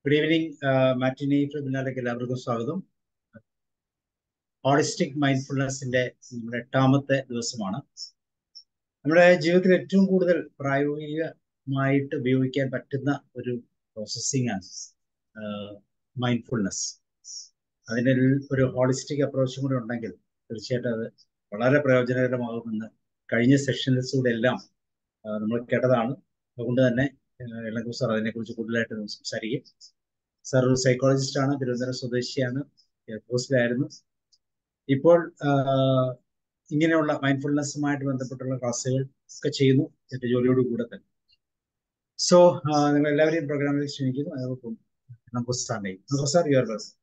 Good evening. മാറ്റിനി വെബിനാറിലേക്ക് എല്ലാവർക്കും സ്വാഗതം. Holistic മൈൻഡ്ഫുൾനെസിന്റെ നമ്മുടെ 8ാമത്തെ ദിവസമാണ്. നമ്മുടെ ജീവിതത്തിൽ ഏറ്റവും കൂടുതൽ പ്രായോഗികമായിട്ട് ഉപയോഗിക്കാൻ പറ്റുന്ന ഒരു പ്രോസസ്സിംഗ് ആണ് മൈൻഡ്ഫുൾനെസ്. അതിന് ഒരു ഹോളിസ്റ്റിക് അപ്രോച്ചും കൂടെ ഉണ്ടെങ്കിൽ തീർച്ചയായിട്ടും അത് വളരെ പ്രയോജനകരമാകുമെന്ന് കഴിഞ്ഞ സെഷൻസിലൂടെ എല്ലാം നമ്മൾ കേട്ടതാണ്. അതുകൊണ്ട് തന്നെ ഇളങ്കു സാർ അതിനെക്കുറിച്ച് കൂടുതലായിട്ട് സംസാരിക്കും. സാർ ഒരു സൈക്കോളജിസ്റ്റ് ആണ്, തിരുവനന്തപുരം സ്വദേശിയാണ്, എയർഫോഴ്സിലായിരുന്നു. ഇപ്പോൾ ഇങ്ങനെയുള്ള മൈൻഡ്ഫുൾനെസ്സുമായിട്ട് ബന്ധപ്പെട്ടുള്ള ക്ലാസ്സുകൾ ഒക്കെ ചെയ്യുന്നു എന്റെ ജോലിയോട് കൂടെ തന്നെ. സോ നിങ്ങൾ എല്ലാവരെയും പ്രോഗ്രാമിലേക്ക് ക്ഷണിക്കുന്നു. അതോടൊപ്പം sir your welcome.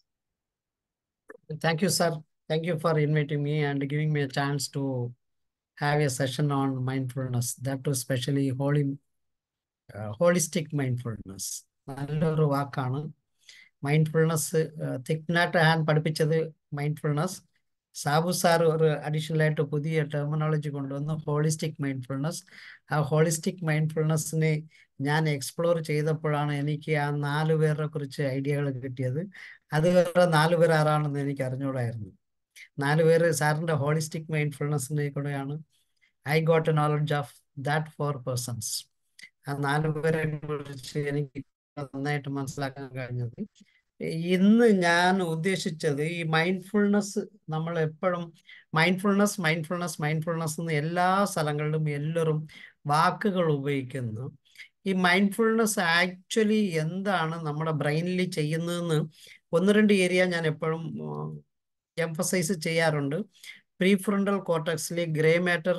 Thank you, sir. Thank you for inviting me and giving me a chance to have a session on mindfulness. That too, especially holistic mindfulness. നല്ലൊരു വാക്കാണ് മൈൻഡ്ഫുൾനെസ്. തിക്നാട്ട് ഹാൻ പഠിപ്പിച്ചത് mindfulness. Sabu sir ഒരു additional ആയിട്ട് പുതിയ terminology കൊണ്ടുവന്നു, holistic mindfulness. ആ holistic മൈൻഡ്ഫുൾനെസ്സിനെ ഞാൻ എക്സ്പ്ലോർ ചെയ്തപ്പോഴാണ് എനിക്ക് ആ 4 പേരെ കുറിച്ച് ഐഡിയകൾ കിട്ടിയത്. അത് വേറെ 4 പേർ ആരാണെന്ന് എനിക്ക് അറിഞ്ഞൂടായിരുന്നു. 4 പേര് സാറിന്റെ ഹോളിസ്റ്റിക് മൈൻഡ്ഫുൾനെസ്സിനെ കൂടെയാണ് I got a knowledge of that 4 persons. ആ 4 പേരെ കുറിച്ച് എനിക്ക് നന്നായിട്ട് മനസ്സിലാക്കാൻ കഴിഞ്ഞത്. ഇന്ന് ഞാൻ ഉദ്ദേശിച്ചത് ഈ മൈൻഡ്ഫുൾനെസ്, നമ്മൾ എപ്പോഴും മൈൻഡ്ഫുൾനെസ് എന്ന് എല്ലാ സ്ഥലങ്ങളിലും എല്ലാവരും വാക്കുകൾ ഉപയോഗിക്കുന്നു. ഈ മൈൻഡ്ഫുൾനെസ് ആക്ച്വലി എന്താണ് നമ്മുടെ ബ്രെയിനിൽ ചെയ്യുന്നതെന്ന് 1-2 ഏരിയ ഞാൻ എപ്പോഴും എംഫസൈസ് ചെയ്യാറുണ്ട്. പ്രീഫ്രണ്ടൽ കോർട്ടക്സിലെ ഗ്രേ മാറ്റർ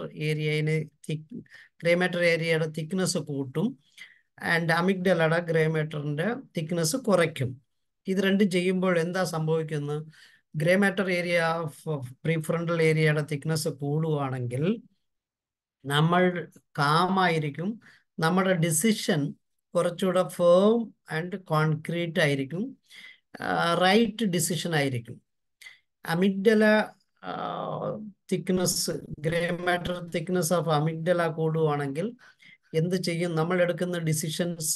ഏരിയയുടെ തിക്നെസ് കൂട്ടും, ആൻഡ് അമിഗ്ഡലയുടെ ഗ്രേ മാറ്ററിന്റെ തിക്നെസ് കുറയ്ക്കും. ഇത് രണ്ടും ചെയ്യുമ്പോൾ എന്താ സംഭവിക്കുന്നത്? Grey matter area of prefrontal ഏരിയയുടെ തിക്നെസ് കൂടുകയാണെങ്കിൽ നമ്മൾ കാമായിരിക്കും, നമ്മുടെ ഡിസിഷൻ കുറച്ചുകൂടെ ഫേം ആൻഡ് കോൺക്രീറ്റ് ആയിരിക്കും, റൈറ്റ് ഡിസിഷൻ ആയിരിക്കും. Amygdala thickness, grey matter thickness of amygdala കൂടുകയാണെങ്കിൽ എന്ത് ചെയ്യും? നമ്മൾ എടുക്കുന്ന ഡിസിഷൻസ്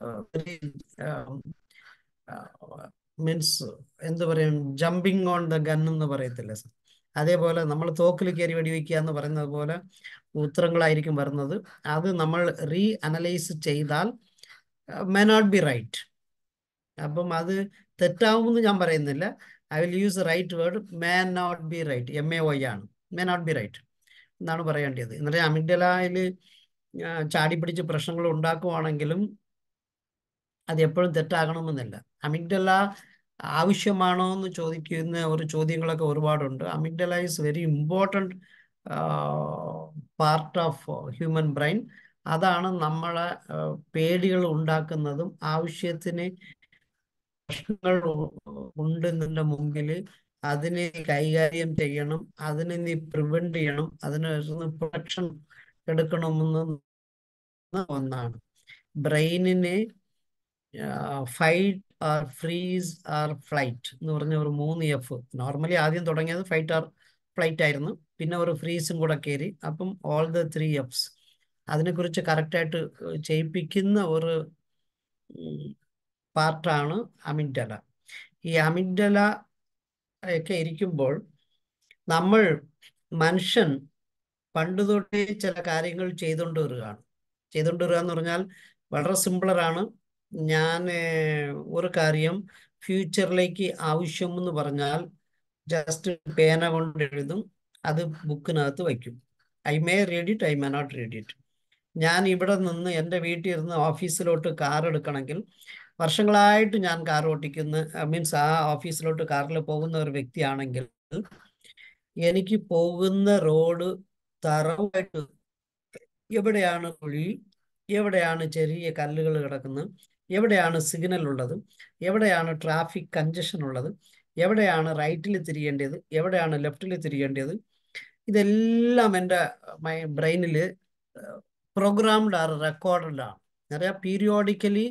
മീൻസ് എന്ത് പറയും, ജമ്പിങ് ഓൺ ദ ഗൺ എന്ന് പറയത്തില്ല സർ. അതേപോലെ നമ്മൾ തോക്കിൽ കയറി വെടിവെക്കുക എന്ന് പറയുന്നത് പോലെ ഉത്തരങ്ങളായിരിക്കും വരുന്നത്. അത് നമ്മൾ അനലൈസ് ചെയ്താൽ മേ നോട്ട് ബി റൈറ്റ്. അപ്പം അത് തെറ്റാവുമെന്ന് ഞാൻ പറയുന്നില്ല. I will use right word, may not be right. MAY ആണ്, മേ നോട്ട് ബി റൈറ്റ് എന്നാണ് പറയേണ്ടത്. എന്നിട്ട് അമിഗ്ഡലയിൽ ചാടി പിടിച്ച് പ്രശ്നങ്ങൾ ഉണ്ടാക്കുവാണെങ്കിലും അത് എപ്പോഴും തെറ്റാകണമെന്നില്ല. അമിഗ്ഡല ആവശ്യമാണോ എന്ന് ചോദിക്കുന്ന ഒരു ചോദ്യങ്ങളൊക്കെ ഒരുപാടുണ്ട്. Amygdala is very important part of human brain. അതാണ് നമ്മളെ പേടികൾ ഉണ്ടാക്കുന്നതും. ആവശ്യത്തിന് പ്രശ്നങ്ങൾ ഉണ്ടെന്നതിൻ്റെ മുമ്പിൽ അതിനെ കൈകാര്യം ചെയ്യണം, അതിനെ നീ പ്രിവെന്റ് ചെയ്യണം, അതിന് പ്രൊട്ടക്ഷൻ എടുക്കണമെന്ന് ഒന്നാണ്. ബ്രെയിനിനെ fight or freeze or flight എന്ന് പറഞ്ഞ ഒരു 3 F. നോർമലി ആദ്യം തുടങ്ങിയത് ഫൈറ്റ് ആർ ഫ്ലൈറ്റ് ആയിരുന്നു, പിന്നെ ഒരു ഫ്രീസും കൂടെ കയറി. അപ്പം ഓൾ ദ 3 Fs അതിനെക്കുറിച്ച് കറക്റ്റായിട്ട് ചെയ്യിപ്പിക്കുന്ന ഒരു പാർട്ടാണ് അമിഗ്ഡല. ഈ അമിഗ്ഡല ഒക്കെ ഇരിക്കുമ്പോൾ മനുഷ്യൻ പണ്ട് തൊട്ടേ ചില കാര്യങ്ങൾ ചെയ്തുകൊണ്ട് വരിക എന്ന് പറഞ്ഞാൽ വളരെ സിമ്പിളറാണ്. ഞാൻ ഒരു കാര്യം ഫ്യൂച്ചറിലേക്ക് ആവശ്യം എന്ന് പറഞ്ഞാൽ ജസ്റ്റ് പേന കൊണ്ട് എഴുതും, അത് ബുക്കിനകത്ത് വയ്ക്കും. I may read it, I may not read it. ഞാൻ ഇവിടെ നിന്ന് എൻ്റെ വീട്ടിൽ ഇരുന്ന് ഓഫീസിലോട്ട് കാർ എടുക്കണമെങ്കിൽ വർഷങ്ങളായിട്ട് ഞാൻ കാർ ഓടിക്കുന്ന, മീൻസ് ആ ഓഫീസിലോട്ട് കാറിൽ പോകുന്ന ഒരു വ്യക്തിയാണെങ്കിൽ എനിക്ക് പോകുന്ന റോഡ് തറവായിട്ട് എവിടെയാണ് കുഴി, എവിടെയാണ് ചെറിയ കല്ലുകൾ കിടക്കുന്നത്, എവിടെയാണ് സിഗ്നൽ ഉള്ളത്, എവിടെയാണ് ട്രാഫിക് കൺജഷൻ ഉള്ളത്, എവിടെയാണ് റൈറ്റിൽ തിരിയേണ്ടത്, എവിടെയാണ് ലെഫ്റ്റിൽ തിരിയേണ്ടത്, ഇതെല്ലാം എൻ്റെ ബ്രെയിനിൽ പ്രോഗ്രാംഡ് ആർ റെക്കോർഡഡ് ആണ്. അറിയാം, പീരിയോഡിക്കലി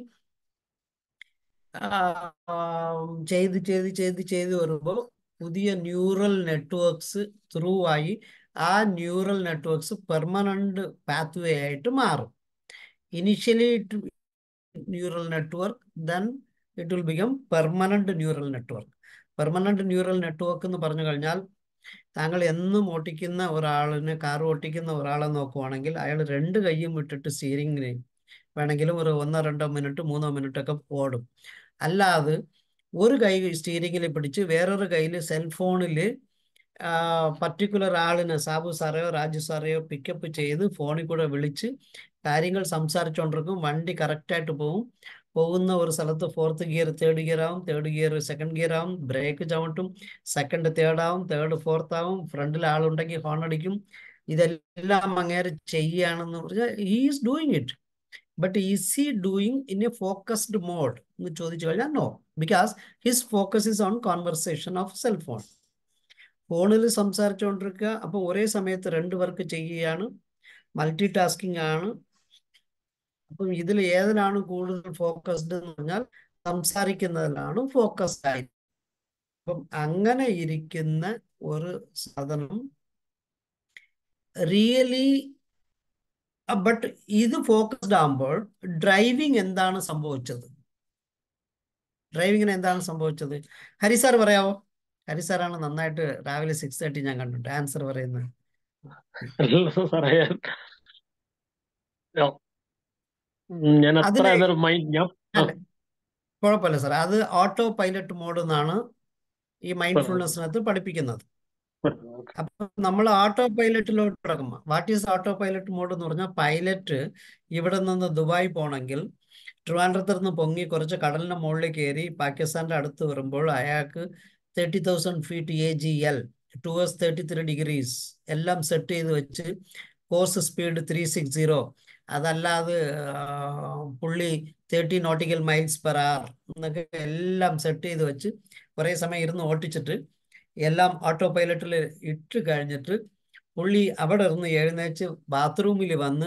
ചെയ്ത് വരുമ്പോൾ പുതിയ ന്യൂറൽ നെറ്റ്വർക്ക്സ് ത്രൂ ആയി ആ ന്യൂറൽ നെറ്റ്വർക്ക്സ് പെർമനന്റ് പാത്വേ ആയിട്ട് മാറും. Initially neural network, then it will become permanent neural network. Permanent neural network എന്ന് പറഞ്ഞു കഴിഞ്ഞാൽ താങ്കൾ എന്നും ഓട്ടിക്കുന്ന ഒരാളിനെ, കാർ ഓട്ടിക്കുന്ന ഒരാളെ നോക്കുവാണെങ്കിൽ അയാൾ 2 കൈയും വിട്ടിട്ട് സ്റ്റിയറിംഗിന് വേണമെങ്കിലും ഒരു 1-2 മിനിറ്റ് 3 മിനിറ്റ് ഒക്കെ ഓടും. അല്ലാതെ ഒരു കൈ സ്റ്റിയറിംഗിൽ പിടിച്ച് വേറൊരു കയ്യിൽ സെൽഫോണിൽ പർട്ടിക്കുലർ ആളിനെ സാബു സാറയോ രാജു സാറയോ പിക്കപ്പ് ചെയ്ത് ഫോണിൽ കൂടെ വിളിച്ച് കാര്യങ്ങൾ സംസാരിച്ചുകൊണ്ടിരിക്കും. വണ്ടി കറക്റ്റായിട്ട് പോകും. പോകുന്ന ഒരു സ്ഥലത്ത് 4th ഗിയർ 3rd ഗിയർ ആവും, 3rd ഗിയർ 2nd ഗിയർ ആവും, ബ്രേക്ക് ചവിട്ടും, 2nd 3rd ആവും, 3rd 4th ആവും, ഫ്രണ്ടിൽ ആളുണ്ടെങ്കിൽ ഹോൺ അടിക്കും. ഇതെല്ലാം അങ്ങേര് ചെയ്യുകയാണെന്ന് പറഞ്ഞാൽ is doing it. But is he doing in a focused mode എന്ന് ചോദിച്ചു കഴിഞ്ഞാൽ no, because his focus is on conversation of cellphone. ഫോണിൽ സംസാരിച്ചുകൊണ്ടിരിക്കുക, അപ്പോൾ ഒരേ സമയത്ത് 2 വർക്ക് ചെയ്യുകയാണ്, മൾട്ടി ടാസ്കിങ് ആണ്. അപ്പം ഇതിൽ ഏതിനാണ് കൂടുതൽ ഫോക്കസ്ഡ് എന്ന് പറഞ്ഞാൽ സംസാരിക്കുന്നതിലാണ് ഫോക്കസ്ഡ് ആയി. അപ്പം അങ്ങനെ ഇരിക്കുന്ന ഒരു സാധനം റിയലി, ബട്ട് ഇത് ഫോക്കസ്ഡ് ആകുമ്പോൾ ഡ്രൈവിംഗ് എന്താണ് സംഭവിച്ചത്? ഡ്രൈവിങ്ങിന് എന്താണ് സംഭവിച്ചത്? ഹരി സാർ പറയാവോ? ഹരി സാറാണ് നന്നായിട്ട് രാവിലെ 6:30 ഞാൻ കണ്ടിട്ട് ആൻസർ പറയുന്നത്. ഞാൻ അത്ര അതിന് അതൊരു മൈൻഡ് ഞാൻ അല്ല, കുഴപ്പമില്ല സാർ. അത് ഓട്ടോ പൈലറ്റ് മോഡ് എന്നാണ് ഈ മൈൻഡ്ഫുൾനെസ്സിനകത്ത് പഠിപ്പിക്കുന്നത്. അപ്പൊ നമ്മൾ ഓട്ടോ പൈലറ്റിലോട്ട് കിടക്കുമ്പോൾ, what is auto pilot mode എന്ന് പറഞ്ഞാൽ, പൈലറ്റ് ഇവിടെ നിന്ന് ദുബായ് പോകണമെങ്കിൽ ട്രിവാൻഡ്രത്തിൽ നിന്ന് പൊങ്ങി കുറച്ച് കടലിന്റെ മുകളിൽ കയറി പാകിസ്ഥാന്റെ അടുത്ത് വരുമ്പോൾ അയാൾക്ക് 30,000 ഫീറ്റ് AGL ടുവേഴ്സ് 33 ഡിഗ്രീസ് എല്ലാം സെറ്റ് ചെയ്ത് വെച്ച്, കോഴ്സ് സ്പീഡ് 360, അതല്ലാതെ പുള്ളി 30 നോട്ടിക്കൽ മൈൽസ് പെർ അവർ എന്നൊക്കെ എല്ലാം സെറ്റ് ചെയ്ത് വെച്ച് കുറേ സമയം ഇരുന്ന് ഓട്ടിച്ചിട്ട് എല്ലാം ഓട്ടോ പൈലറ്റിൽ ഇട്ട് കഴിഞ്ഞിട്ട് പുള്ളി അവിടെ ഇരുന്ന് എഴുന്നേച്ച് ബാത്റൂമിൽ വന്ന്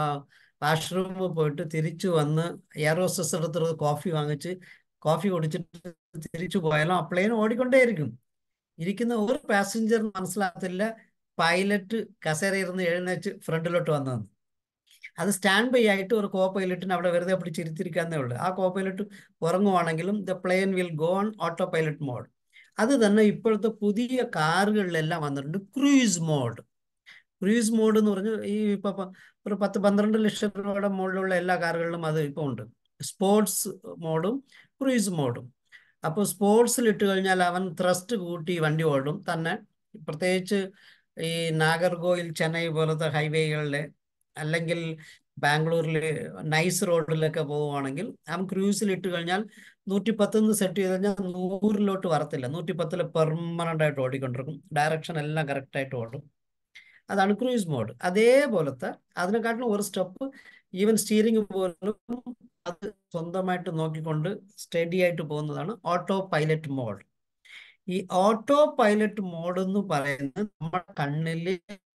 വാഷ്റൂമിൽ പോയിട്ട് തിരിച്ചു വന്ന് എയർ ഹോസ്റ്റസ് എടുത്തൊരു കോഫി വാങ്ങിച്ച് കോഫി കുടിച്ചിട്ട് തിരിച്ചു പോയാലും ആ പ്ലെയിൻ ഓടിക്കൊണ്ടേയിരിക്കും. ഇരിക്കുന്ന ഒരു പാസഞ്ചറിന് മനസ്സിലാകത്തില്ല പൈലറ്റ് കസേര ഇരുന്ന് എഴുന്നേച്ച് ഫ്രണ്ടിലോട്ട് വന്നതെന്ന്. അത് സ്റ്റാൻഡ് ബൈ ആയിട്ട് ഒരു കോ പൈലറ്റിന് അവിടെ വെറുതെ പിടിച്ചിരുത്തിരിക്കാന്നേ ഉള്ളൂ. ആ കോ പൈലറ്റ് ഉറങ്ങുവാണെങ്കിലും the plane will go on auto pilot mode. അത് തന്നെ ഇപ്പോഴത്തെ പുതിയ കാറുകളിലെല്ലാം വന്നിട്ടുണ്ട് ക്രൂയിസ് മോഡ്. ക്രൂയിസ് മോഡ് എന്ന് പറഞ്ഞാൽ ഈ ഇപ്പൊ ഒരു 10-12 ലക്ഷം രൂപയുടെ മുകളിലുള്ള എല്ലാ കാറുകളിലും അത് ഇപ്പോൾ ഉണ്ട്. സ്പോർട്സ് മോഡും ക്രൂയിസ് മോഡും. അപ്പോൾ സ്പോർട്സിൽ ഇട്ട് കഴിഞ്ഞാൽ അവൻ ത്രസ്റ്റ് കൂട്ടി വണ്ടി ഓടും തന്നെ. പ്രത്യേകിച്ച് ഈ നാഗർകോയിൽ ചെന്നൈ പോലത്തെ ഹൈവേകളിലെ അല്ലെങ്കിൽ ബാംഗ്ലൂരിൽ നൈസ് റോഡിലൊക്കെ പോവുകയാണെങ്കിൽ അവൻ ക്രൂസിൽ ഇട്ട് കഴിഞ്ഞാൽ 110 സെറ്റ് ചെയ്ത് കഴിഞ്ഞാൽ 100-ലോട്ട് വരത്തില്ല. 110 പെർമനന്റ് ആയിട്ട് ഓടിക്കൊണ്ടിരിക്കും. ഡയറക്ഷൻ എല്ലാം കറക്റ്റായിട്ട് ഓടും. അതാണ് ക്രൂയിസ് മോഡ്. അതേപോലത്തെ അതിനെക്കാട്ടിലും ഒരു സ്റ്റെപ്പ് ഈവൻ സ്റ്റിയറിംഗ് പോലും അത് സ്വന്തമായിട്ട് നോക്കിക്കൊണ്ട് സ്റ്റഡി ആയിട്ട് പോകുന്നതാണ് ഓട്ടോ പൈലറ്റ് മോഡ്. ഈ ഓട്ടോ പൈലറ്റ് മോഡ് എന്ന് പറയുന്നത് നമ്മുടെ കണ്ണിൽ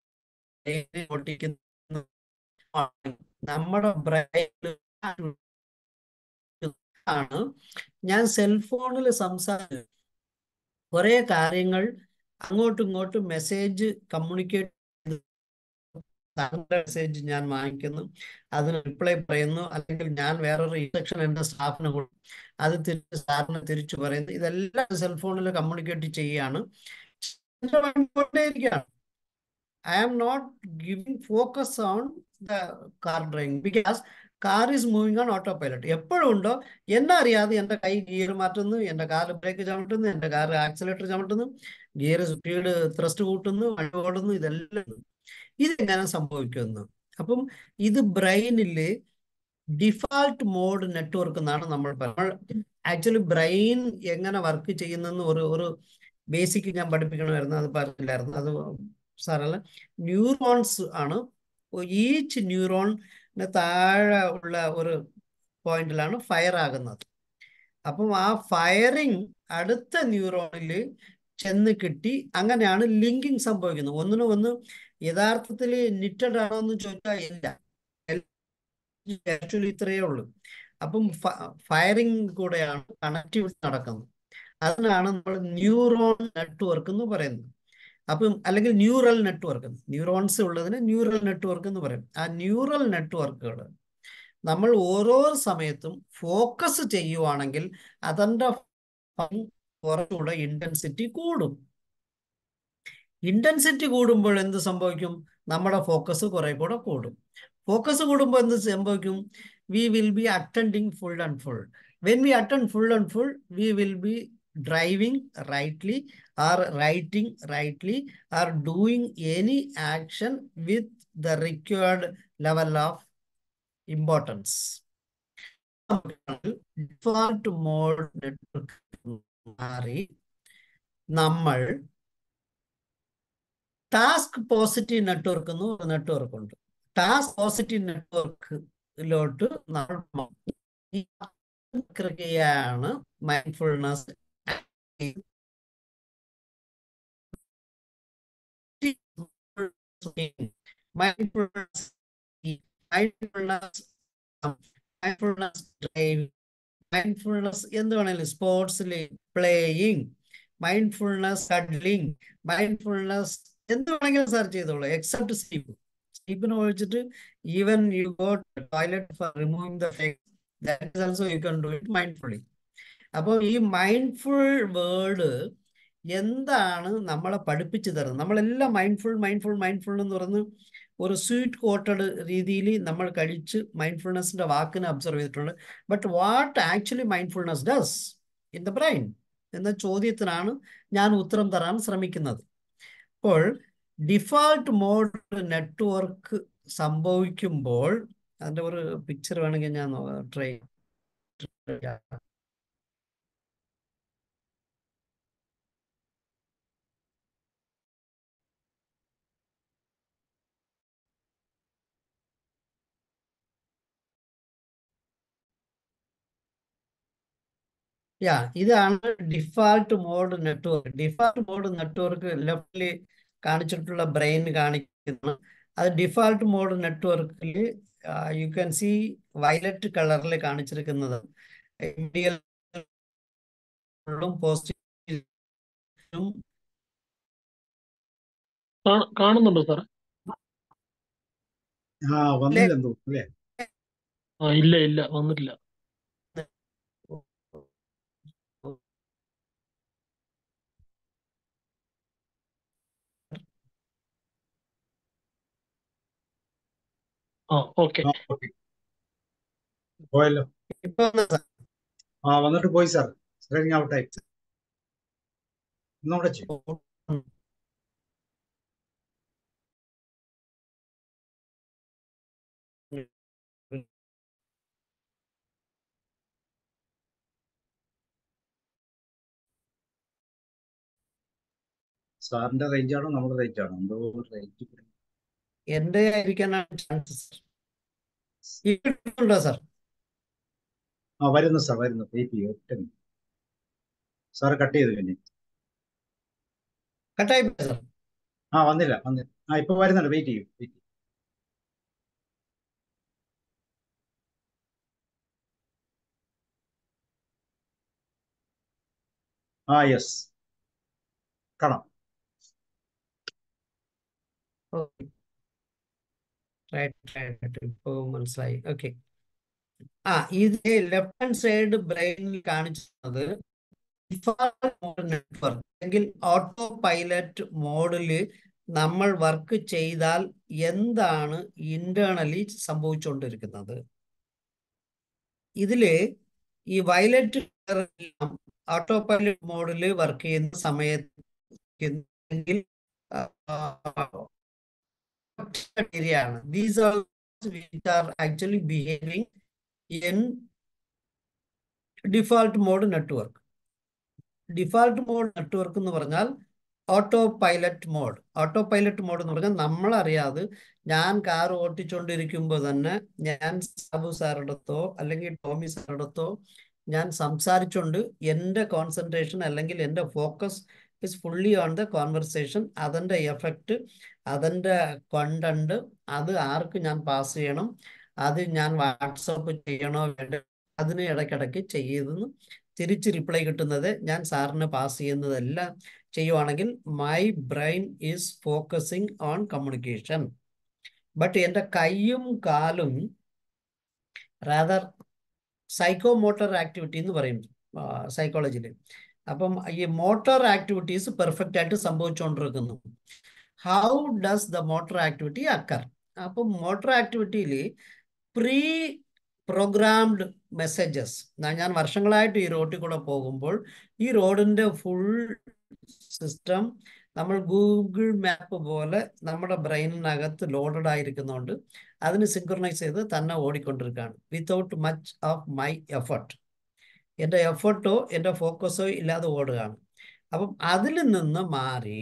ഓട്ടിക്കുന്ന നമ്മുടെ ബ്രെയിനിൽ ആണ്. ഞാൻ സെൽഫോണിൽ സംസാരിച്ചു കുറെ കാര്യങ്ങൾ അങ്ങോട്ടും ഇങ്ങോട്ടും മെസ്സേജ് കമ്മ്യൂണിക്കേറ്റ്, മെസ്സേജ് ഞാൻ വാങ്ങിക്കുന്നു, അതിന് റിപ്ലൈ പറയുന്നു, അല്ലെങ്കിൽ ഞാൻ വേറൊരു ഇൻസ്ട്രക്ഷൻ എൻ്റെ സ്റ്റാഫിന് കൊടുക്കും, അത് തിരിച്ച് സാറിന് തിരിച്ചു പറയുന്നു. ഇതെല്ലാം സെൽഫോണിൽ കമ്മ്യൂണിക്കേറ്റ് ചെയ്യുകയാണ്. I am not giving focus on the car driving because car is moving on autopilot. എപ്പോഴും ഉണ്ടോ എന്നെ അറിയാതെ എൻ്റെ കൈ ഗിയർ മാറ്റുന്നു, എൻ്റെ കാറ് ബ്രേക്ക് ചവിട്ടുന്നു, എൻ്റെ കാറ് ആക്സിലേറ്റർ ചവിട്ടുന്നു, ഗിയർ സ്പീഡ് ത്രസ്റ്റ് കൂട്ടുന്നു, വണ്ടി ഓടുന്നു. ഇതെല്ലാം ഇതെങ്ങനെ സംഭവിക്കുന്നു? അപ്പം ഇത് ബ്രെയിനിൽ ഡിഫാൾട്ട് മോഡ് നെറ്റ്വർക്ക് എന്നാണ് നമ്മൾ പറയുന്നത്. ആക്ച്വലി ബ്രെയിൻ എങ്ങനെ വർക്ക് ചെയ്യുന്നെന്ന് ഒരു ബേസിക് ഞാൻ പഠിപ്പിക്കണമായിരുന്നു, അത് പറഞ്ഞില്ലായിരുന്നു. അത് സാറല്ല, ന്യൂറോൺസ് ആണ്. ഈച്ച് ന്യൂറോണിന് താഴെ ഉള്ള ഒരു പോയിന്റിലാണ് ഫയർ ആകുന്നത്. അപ്പം ആ ഫയറിങ് അടുത്ത ന്യൂറോണിൽ ചെന്ന് കിട്ടി, അങ്ങനെയാണ് ലിങ്കിങ് സംഭവിക്കുന്നത്. ഒന്നിനും ഒന്ന് യഥാർത്ഥത്തിൽ നിറ്റഡ് ആണോ എന്ന് ചോദിച്ചാൽ ഇല്ല, ആക്ച്വലി ഇത്രയേ ഉള്ളൂ. അപ്പം ഫയറിങ് കൂടെയാണ് കണക്ടിവിറ്റി നടക്കുന്നത്. അതിനാണ് നമ്മൾ ന്യൂറോൺ നെറ്റ്വർക്ക് എന്ന് പറയുന്നത്. അപ്പം അല്ലെങ്കിൽ ന്യൂറൽ നെറ്റ്വർക്ക്, ന്യൂറോൺസ് ഉള്ളതിന് ന്യൂറൽ നെറ്റ്വർക്ക് എന്ന് പറയും. ആ ന്യൂറൽ നെറ്റ്വർക്കുകൾ നമ്മൾ ഓരോ സമയത്തും ഫോക്കസ് ചെയ്യുവാണെങ്കിൽ അതിൻ്റെ കുറച്ചുകൂടെ ഇന്റൻസിറ്റി കൂടും. ഇന്റൻസിറ്റി കൂടുമ്പോൾ എന്ത് സംഭവിക്കും? നമ്മുടെ ഫോക്കസ് കുറെ കൂടെ കൂടും. ഫോക്കസ് കൂടുമ്പോൾ എന്ത് സംഭവിക്കും? We will be attending full and full. When we attend full and full, we will be driving rightly or writing rightly or doing any action with the required level of importance. Default mode network മാറി നമ്മൾ task positive network എന്ന് ഒരു network ഉണ്ട്. Task positive നെറ്റ്വർക്കിലോട്ട് നമ്മൾ പ്രക്രിയയാണ് mindfulness. Mindfulness drive, mindfulness എന്ത് വേണേലും, സ്പോർട്സിൽ പ്ലേയിങ്, മൈൻഡ്ഫുൾനെസ് കഡ്ലിങ്, മൈൻഡ്ഫുൾനെസ് എന്ത് വേണമെങ്കിലും സെർച്ച് ചെയ്തോളൂ എക്സെപ്റ്റ് സ്ലീപ്പ്. സ്ലീപ്പിന് ഒഴിച്ചിട്ട് even you go toilet for removing the face, that is also you can do it mindfully. അപ്പോൾ ഈ മൈൻഡ്ഫുൾ വേർഡ് എന്താണ് നമ്മളെ പഠിപ്പിച്ചു തരുന്നത്? നമ്മളെല്ലാം മൈൻഡ്ഫുൾ മൈൻഡ്ഫുൾ മൈൻഡ്ഫുൾ എന്ന് പറഞ്ഞ് ഒരു സ്വീറ്റ് കോട്ടഡ് രീതിയിൽ നമ്മൾ കഴിച്ച് മൈൻഡ്ഫുൾനെസ്സിന്റെ വാക്കിനെ അബ്സർവ് ചെയ്തിട്ടുണ്ട്. But what actually mindfulness does in the brain എന്ന ചോദ്യത്തിനാണ് ഞാൻ ഉത്തരം തരാൻ ശ്രമിക്കുന്നത്. അപ്പോൾ ഡിഫാൾട്ട് മോഡ് നെറ്റ്വർക്ക് സംഭവിക്കുമ്പോൾ അതിൻ്റെ ഒരു പിക്ചർ വേണമെങ്കിൽ ഞാൻ ട്രൈ ഇതാണ് default mode network. Default mode network ലെഫ്റ്റിൽ കാണിച്ചിട്ടുള്ള ബ്രെയിൻ കാണിക്കുന്നു. അത് ഡിഫാൾട്ട് മോഡ് നെറ്റ്വർക്കിൽ യു ക്യാൻ സി വയലറ്റ് കളറിൽ കാണിച്ചിരിക്കുന്നത് പോസിറ്റീവും കാണുന്നുണ്ടോ സാർ? വന്നില്ലെന്തോ അല്ലേ? ഇല്ല ഇല്ല, വന്നിട്ടില്ല. ഓക്കെ, പോയല്ലോ. വന്നിട്ട് പോയി സാർ. സ്ക്രീനിങ് ഔട്ടായി. ഒന്നുകൂടെ ചെയ്യും. സാറിന്റെ റേഞ്ച് ആണോ നമ്മുടെ റേഞ്ച് ആണോ? എന്തോ റേഞ്ച് എന്റെ ആയിരിക്കാനാണ് ചാൻസസ്. ഉണ്ടോ സാർ? വരുന്നു സാർ, വരുന്നു. വെയിറ്റ് ചെയ്യും. സാറ് കട്ട് ചെയ്തു പിന്നെ കട്ടായി സാർ. വന്നില്ല. ഇപ്പൊ വരുന്നുണ്ട്. വെയിറ്റ് ചെയ്യും. യെസ്, കാണാം. ഇപ്പൊ മനസ്സിലായി. ഓക്കെ. ഇത് ലെഫ്റ്റ് ഹാൻഡ് സൈഡ് ബ്രെയിനിൽ കാണിച്ചത് നെറ്റ്വർക്ക് അല്ലെങ്കിൽ ഓട്ടോ പൈലറ്റ് മോഡില് നമ്മൾ വർക്ക് ചെയ്താൽ എന്താണ് ഇന്റേണലി സംഭവിച്ചുകൊണ്ടിരിക്കുന്നത്. ഇതില് ഈ വയലറ്റ് ഓട്ടോ പൈലറ്റ് മോഡില് വർക്ക് ചെയ്യുന്ന സമയത്ത് ാണ് these are which are actually behaving in default mode network. Default mode network എന്ന് പറഞ്ഞാൽ auto pilot mode. Auto pilot mode എന്ന് പറഞ്ഞാൽ നമ്മളറിയാതെ ഞാൻ കാർ ഓട്ടിച്ചുകൊണ്ടിരിക്കുമ്പോൾ തന്നെ ഞാൻ സാബു സാറുടെ അടുത്തോ അല്ലെങ്കിൽ ടോമി സാറുടെ അടുത്തോ ഞാൻ സംസാരിച്ചുകൊണ്ട് എൻ്റെ കോൺസെൻട്രേഷൻ അല്ലെങ്കിൽ എൻ്റെ focus is fully on the conversation. അതിൻ്റെ എഫക്റ്റ്, അതിൻ്റെ കണ്ടന്റ്, അത് ആർക്ക് ഞാൻ പാസ് ചെയ്യണം, അത് ഞാൻ വാട്സപ്പ് ചെയ്യണോ വേണ്ട, അതിന് ഇടയ്ക്കിടയ്ക്ക് ചെയ്യുന്നു. തിരിച്ച് റിപ്ലൈ കിട്ടുന്നത് ഞാൻ സാറിന് പാസ് ചെയ്യുന്നതെല്ലാം ചെയ്യുവാണെങ്കിൽ my brain is focusing on communication. But എൻ്റെ കൈയും കാലും റാദർ സൈക്കോമോട്ടർ ആക്ടിവിറ്റി എന്ന് പറയും സൈക്കോളജിയിൽ. അപ്പം ഈ മോട്ടോർ ആക്ടിവിറ്റീസ് പെർഫെക്റ്റ് ആയിട്ട് സംഭവിച്ചുകൊണ്ടിരിക്കുന്നു. How does the motor activity occur? അപ്പം മോട്ടോർ ആക്ടിവിറ്റിയിൽ പ്രീ പ്രോഗ്രാംഡ് മെസ്സേജസ്. ഞാൻ വർഷങ്ങളായിട്ട് ഈ റോഡിൽ കൂടെ പോകുമ്പോൾ ഈ റോഡിന്റെ ഫുൾ സിസ്റ്റം നമ്മൾ ഗൂഗിൾ മാപ്പ് പോലെ നമ്മുടെ ബ്രെയിനിനകത്ത് ലോഡഡ് ആയിരിക്കുന്നതുകൊണ്ട് അതിന് സിങ്ക്രണൈസ് ചെയ്ത് തന്നെ ഓടിക്കൊണ്ടിരിക്കുകയാണ് without much of my effort. എൻ്റെ എഫർട്ടോ എൻ്റെ ഫോക്കസോ ഇല്ലാതെ ഓടുകയാണ്. അപ്പം അതിൽ നിന്ന് മാറി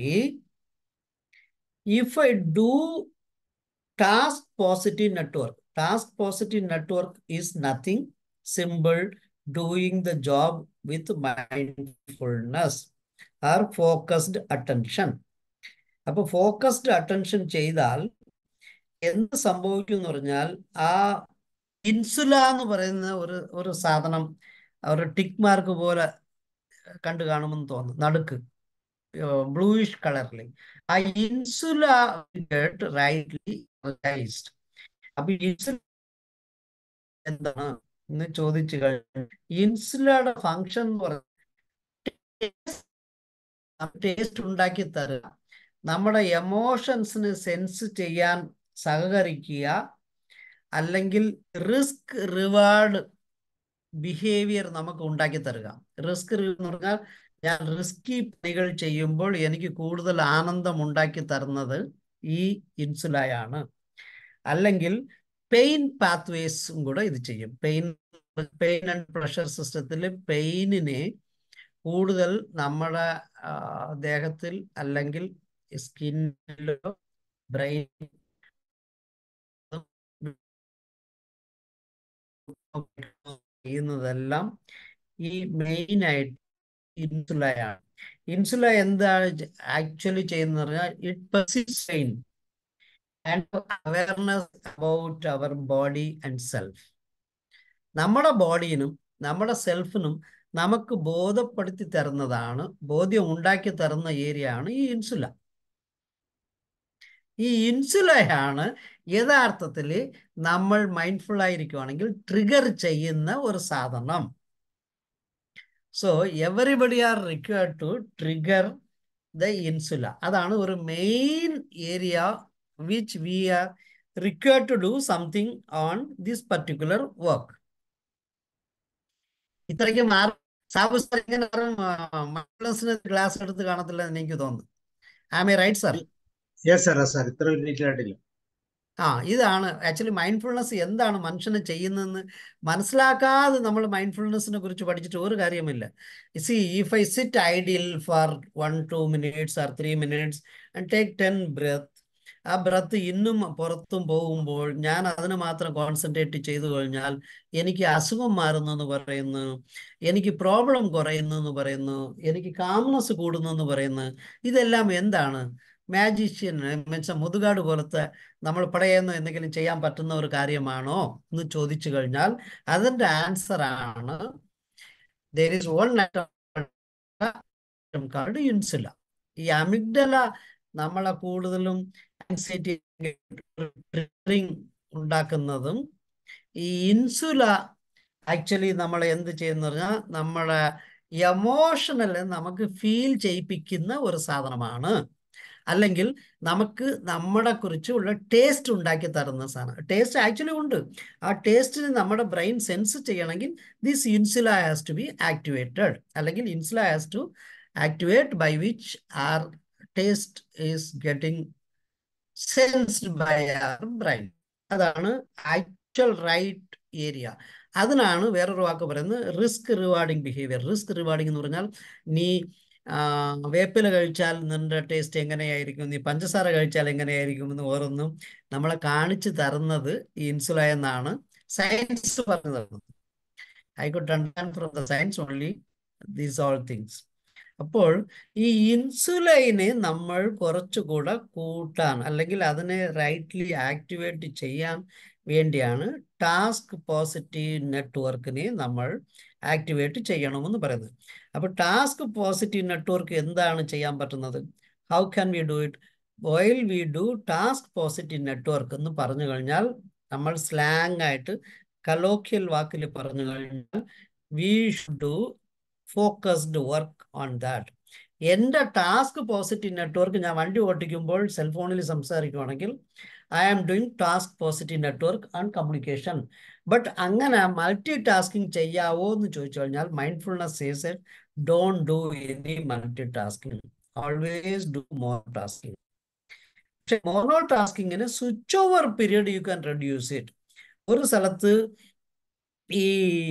if I do task positive network. Task positive network is nothing simple doing the job with mindfulness or focused attention. അപ്പൊ ഫോക്കസ്ഡ് അറ്റൻഷൻ ചെയ്താൽ എന്ത് സംഭവിക്കും എന്ന് പറഞ്ഞാൽ ആ ഇൻസുല എന്ന് പറയുന്ന ഒരു സാധനം ഒരു ടിക്ക് മാർക്ക് പോലെ കണ്ടു കാണുമെന്ന് തോന്നുന്നു, നടുക്ക് ബ്ലൂയിഷ് കളറിൽ. ആ ഇൻസുല ഗെറ്റ് റൈറ്റ്ലി റിലൈസ്ഡ്. അപ്പൊ ഇൻസുല എന്താണ് എന്ന് ചോദിച്ചു കഴിഞ്ഞാൽ ഇൻസുലയുടെ ഫങ്ഷൻ എന്ന് പറയുന്നത് ടേസ്റ്റ് ഉണ്ടാക്കി തരുക, നമ്മുടെ എമോഷൻസിന് സെൻസ് ചെയ്യാൻ സഹകരിക്കുക, അല്ലെങ്കിൽ റിസ്ക് റിവാർഡ് ബിഹേവിയർ നമുക്ക് ഉണ്ടാക്കി തരുക. റിസ്ക് എന്ന് പറഞ്ഞാൽ ഞാൻ റിസ്കി പണികൾ ചെയ്യുമ്പോൾ എനിക്ക് കൂടുതൽ ആനന്ദം ഉണ്ടാക്കി തരുന്നത് ഈ ഇൻസുലയാണ്. അല്ലെങ്കിൽ പെയിൻ പാത്വേസും കൂടെ ഇത് ചെയ്യും. പെയിൻ ആൻഡ് പ്ലഷർ സിസ്റ്റത്തിൽ പെയിനിനെ കൂടുതൽ നമ്മുടെ ദേഹത്തിൽ അല്ലെങ്കിൽ സ്കിന്നിലോ ബ്രെയിൻ ചെയ്യുന്നതെല്ലാം ഈ മെയിൻ ആയിട്ട് ഇൻസുലയാണ്. ഇൻസുല എന്താണ് ആക്ച്വലി ചെയ്യുന്നത് പറഞ്ഞാൽ it persist pain and awareness about our body and self. നമ്മുടെ ബോഡിയിനും നമ്മുടെ സെൽഫിനും നമുക്ക് ബോധ്യപ്പെടുത്തി തരുന്നതാണ്, ബോധ്യം ഉണ്ടാക്കി തരുന്ന ഏരിയ ആണ് ഈ ഇൻസുല. ഈ ഇൻസുലയാണ് യഥാർത്ഥത്തിൽ നമ്മൾ മൈൻഡ്ഫുൾ ആയിരിക്കുവാണെങ്കിൽ ട്രിഗർ ചെയ്യുന്ന ഒരു സാധനം. So everybody are required to trigger the insula. അതാണ് ഒരു main area which we are required to do something on this particular work. ഇത്രയ്ക്ക് സാബു സാർ ഇങ്ങനെ ക്ലാസ് എടുത്ത് കാണത്തില്ല എന്ന് എനിക്ക് തോന്നുന്നു. Am I right sir? Yes sir, sir ഇത്ര ഡീറ്റെയിൽ ആയിട്ടില്ല. ഇതാണ് ആക്ച്വലി മൈൻഡ്ഫുൾനെസ് എന്താണ് മനുഷ്യന് ചെയ്യുന്നതെന്ന് മനസ്സിലാക്കാതെ നമ്മൾ മൈൻഡ്ഫുൾനെസ്സിനെ കുറിച്ച് പഠിച്ചിട്ട് ഒരു കാര്യമില്ല. See, if I sit ideal for 1-2 minutes or 3 minutes and take 10 breath, ആ ബ്രത്ത് ഇന്നും പുറത്തും പോകുമ്പോൾ ഞാൻ അതിന് മാത്രം കോൺസെൻട്രേറ്റ് ചെയ്തു കഴിഞ്ഞാൽ എനിക്ക് അസുഖം മാറുന്നു എന്ന് പറയുന്നു, എനിക്ക് പ്രോബ്ലം കുറയുന്നു എന്ന് പറയുന്നു, എനിക്ക് കാംനെസ് കൂടുന്നു എന്ന് പറയുന്നു. ഇതെല്ലാം എന്താണ്? മാജിഷ്യൻ മീൻസ് മുതുകാട് പോലത്തെ നമ്മൾ പടയുന്ന എന്തെങ്കിലും ചെയ്യാൻ പറ്റുന്ന ഒരു കാര്യമാണോ എന്ന് ചോദിച്ചു കഴിഞ്ഞാൽ അതിൻ്റെ ആൻസർ ആണ് there is one atom called insula. ഈ അമിഗ്ഡല നമ്മളെ കൂടുതലും ആൻസൈറ്റി ഉണ്ടാക്കുന്നതും ഈ ഇൻസുല ആക്ച്വലി നമ്മളെ എന്ത് ചെയ്യുന്ന പറഞ്ഞാൽ നമ്മളെ എമോഷണല് നമുക്ക് ഫീൽ ചെയ്യിപ്പിക്കുന്ന ഒരു സാധനമാണ്. അല്ലെങ്കിൽ നമുക്ക് നമ്മളെ കുറിച്ചുള്ള ടേസ്റ്റ് ഉണ്ടാക്കി തരുന്ന സാധനം. ടേസ്റ്റ് ആക്ച്വലി ഉണ്ട്. ആ ടേസ്റ്റിന് നമ്മുടെ ബ്രെയിൻ സെൻസ് ചെയ്യണമെങ്കിൽ this insula has to be activated, അല്ലെങ്കിൽ insula has to activate by which our taste is getting sensed by our brain. അതാണ് ആക്ച്വൽ റൈറ്റ് ഏരിയ. അതിനാണ് വേറൊരു വാക്ക് പറയുന്നത് risk rewarding behaviour. Risk rewarding എന്ന് പറഞ്ഞാൽ നീ വേപ്പില കഴിച്ചാൽ നിന്റെ ടേസ്റ്റ് എങ്ങനെയായിരിക്കും, നീ പഞ്ചസാര കഴിച്ചാൽ എങ്ങനെയായിരിക്കും എന്ന് ഓരോന്നും നമ്മളെ കാണിച്ചു തരുന്നത് ഈ ഇൻസുല എന്നാണ് സയൻസ് പറഞ്ഞു തരുന്നത്. I could understand from the science only these all things. അപ്പോൾ ഈ ഇൻസുലൈനെ നമ്മൾ കുറച്ചുകൂടെ കൂട്ടാൻ അല്ലെങ്കിൽ അതിനെ റൈറ്റ്ലി ആക്ടിവേറ്റ് ചെയ്യാൻ വേണ്ടിയാണ് ടാസ്ക് പോസിറ്റീവ് നെറ്റ്വർക്കിനെ നമ്മൾ ആക്ടിവേറ്റ് ചെയ്യണമെന്ന് പറയുന്നത്. അപ്പോൾ ടാസ്ക് പോസിറ്റീവ് നെറ്റ്വർക്ക് എന്താണ് ചെയ്യാൻ പറ്റുന്നത്? How can we do it? While we do task positive network എന്ന് പറഞ്ഞു കഴിഞ്ഞാൽ നമ്മൾ സ്ലാങ് ആയിട്ട് കലോക്കിയൽ വാക്കിൽ പറഞ്ഞു കഴിഞ്ഞാൽ we should do focused work on that. എൻ്റെ ടാസ്ക് പോസിറ്റീവ് നെറ്റ്വർക്ക് ഞാൻ വണ്ടി ഓട്ടിക്കുമ്പോൾ സെൽഫോണിൽ സംസാരിക്കുകയാണെങ്കിൽ I am doing task positive network and communication. But അങ്ങനെ മൾട്ടി ടാസ്കിങ് ചെയ്യാവോ എന്ന് ചോദിച്ചു കഴിഞ്ഞാൽ mindfulness says don't do any multi tasking, always do more tasking. പക്ഷെ മോണോ ടാസ്കിങ്ങിന് switch over period you can reduce it. ഒരു സ്ഥലത്ത് ഈ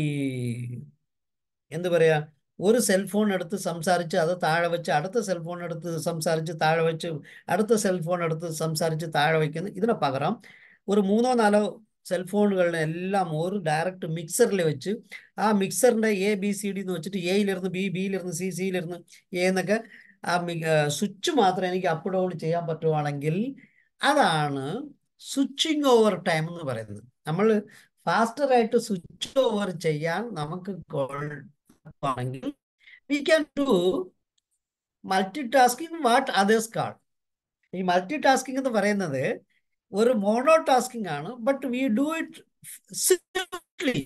എന്ത് പറയാ, ഒരു സെൽഫോൺ എടുത്ത് സംസാരിച്ച് അത് താഴെ വെച്ച് അടുത്ത സെൽഫോൺ എടുത്ത് സംസാരിച്ച് താഴെ വെച്ച് അടുത്ത സെൽഫോൺ എടുത്ത് സംസാരിച്ച് താഴെ വയ്ക്കുന്ന ഇതിന് പകരം ഒരു 3-4 സെൽഫോണുകളിനെ എല്ലാം ഒരു ഡയറക്റ്റ് മിക്സറിൽ വെച്ച് ആ മിക്സറിന്റെ ABCD എന്ന് വെച്ചിട്ട് എയിലിരുന്ന് ബി, ബിയിലിരുന്ന് സി, സിയിലിരുന്ന് എ എന്നൊക്കെ ആ സ്വിച്ച് മാത്രം എനിക്ക് അപ്പ് ഡൗൺ ചെയ്യാൻ പറ്റുവാണെങ്കിൽ അതാണ് സ്വിച്ചിങ് ഓവർ ടൈം എന്ന് പറയുന്നത്. നമ്മൾ ഫാസ്റ്ററായിട്ട് സ്വിച്ച് ഓവർ ചെയ്യാൻ നമുക്ക് ആണെങ്കിൽ we can do multitasking what others call. ഈ മൾട്ടി ടാസ്കിംഗ് എന്ന് പറയുന്നത് ഒരു മോണോ ടാസ്കിംഗ് ആണ്. But we do it swiftly.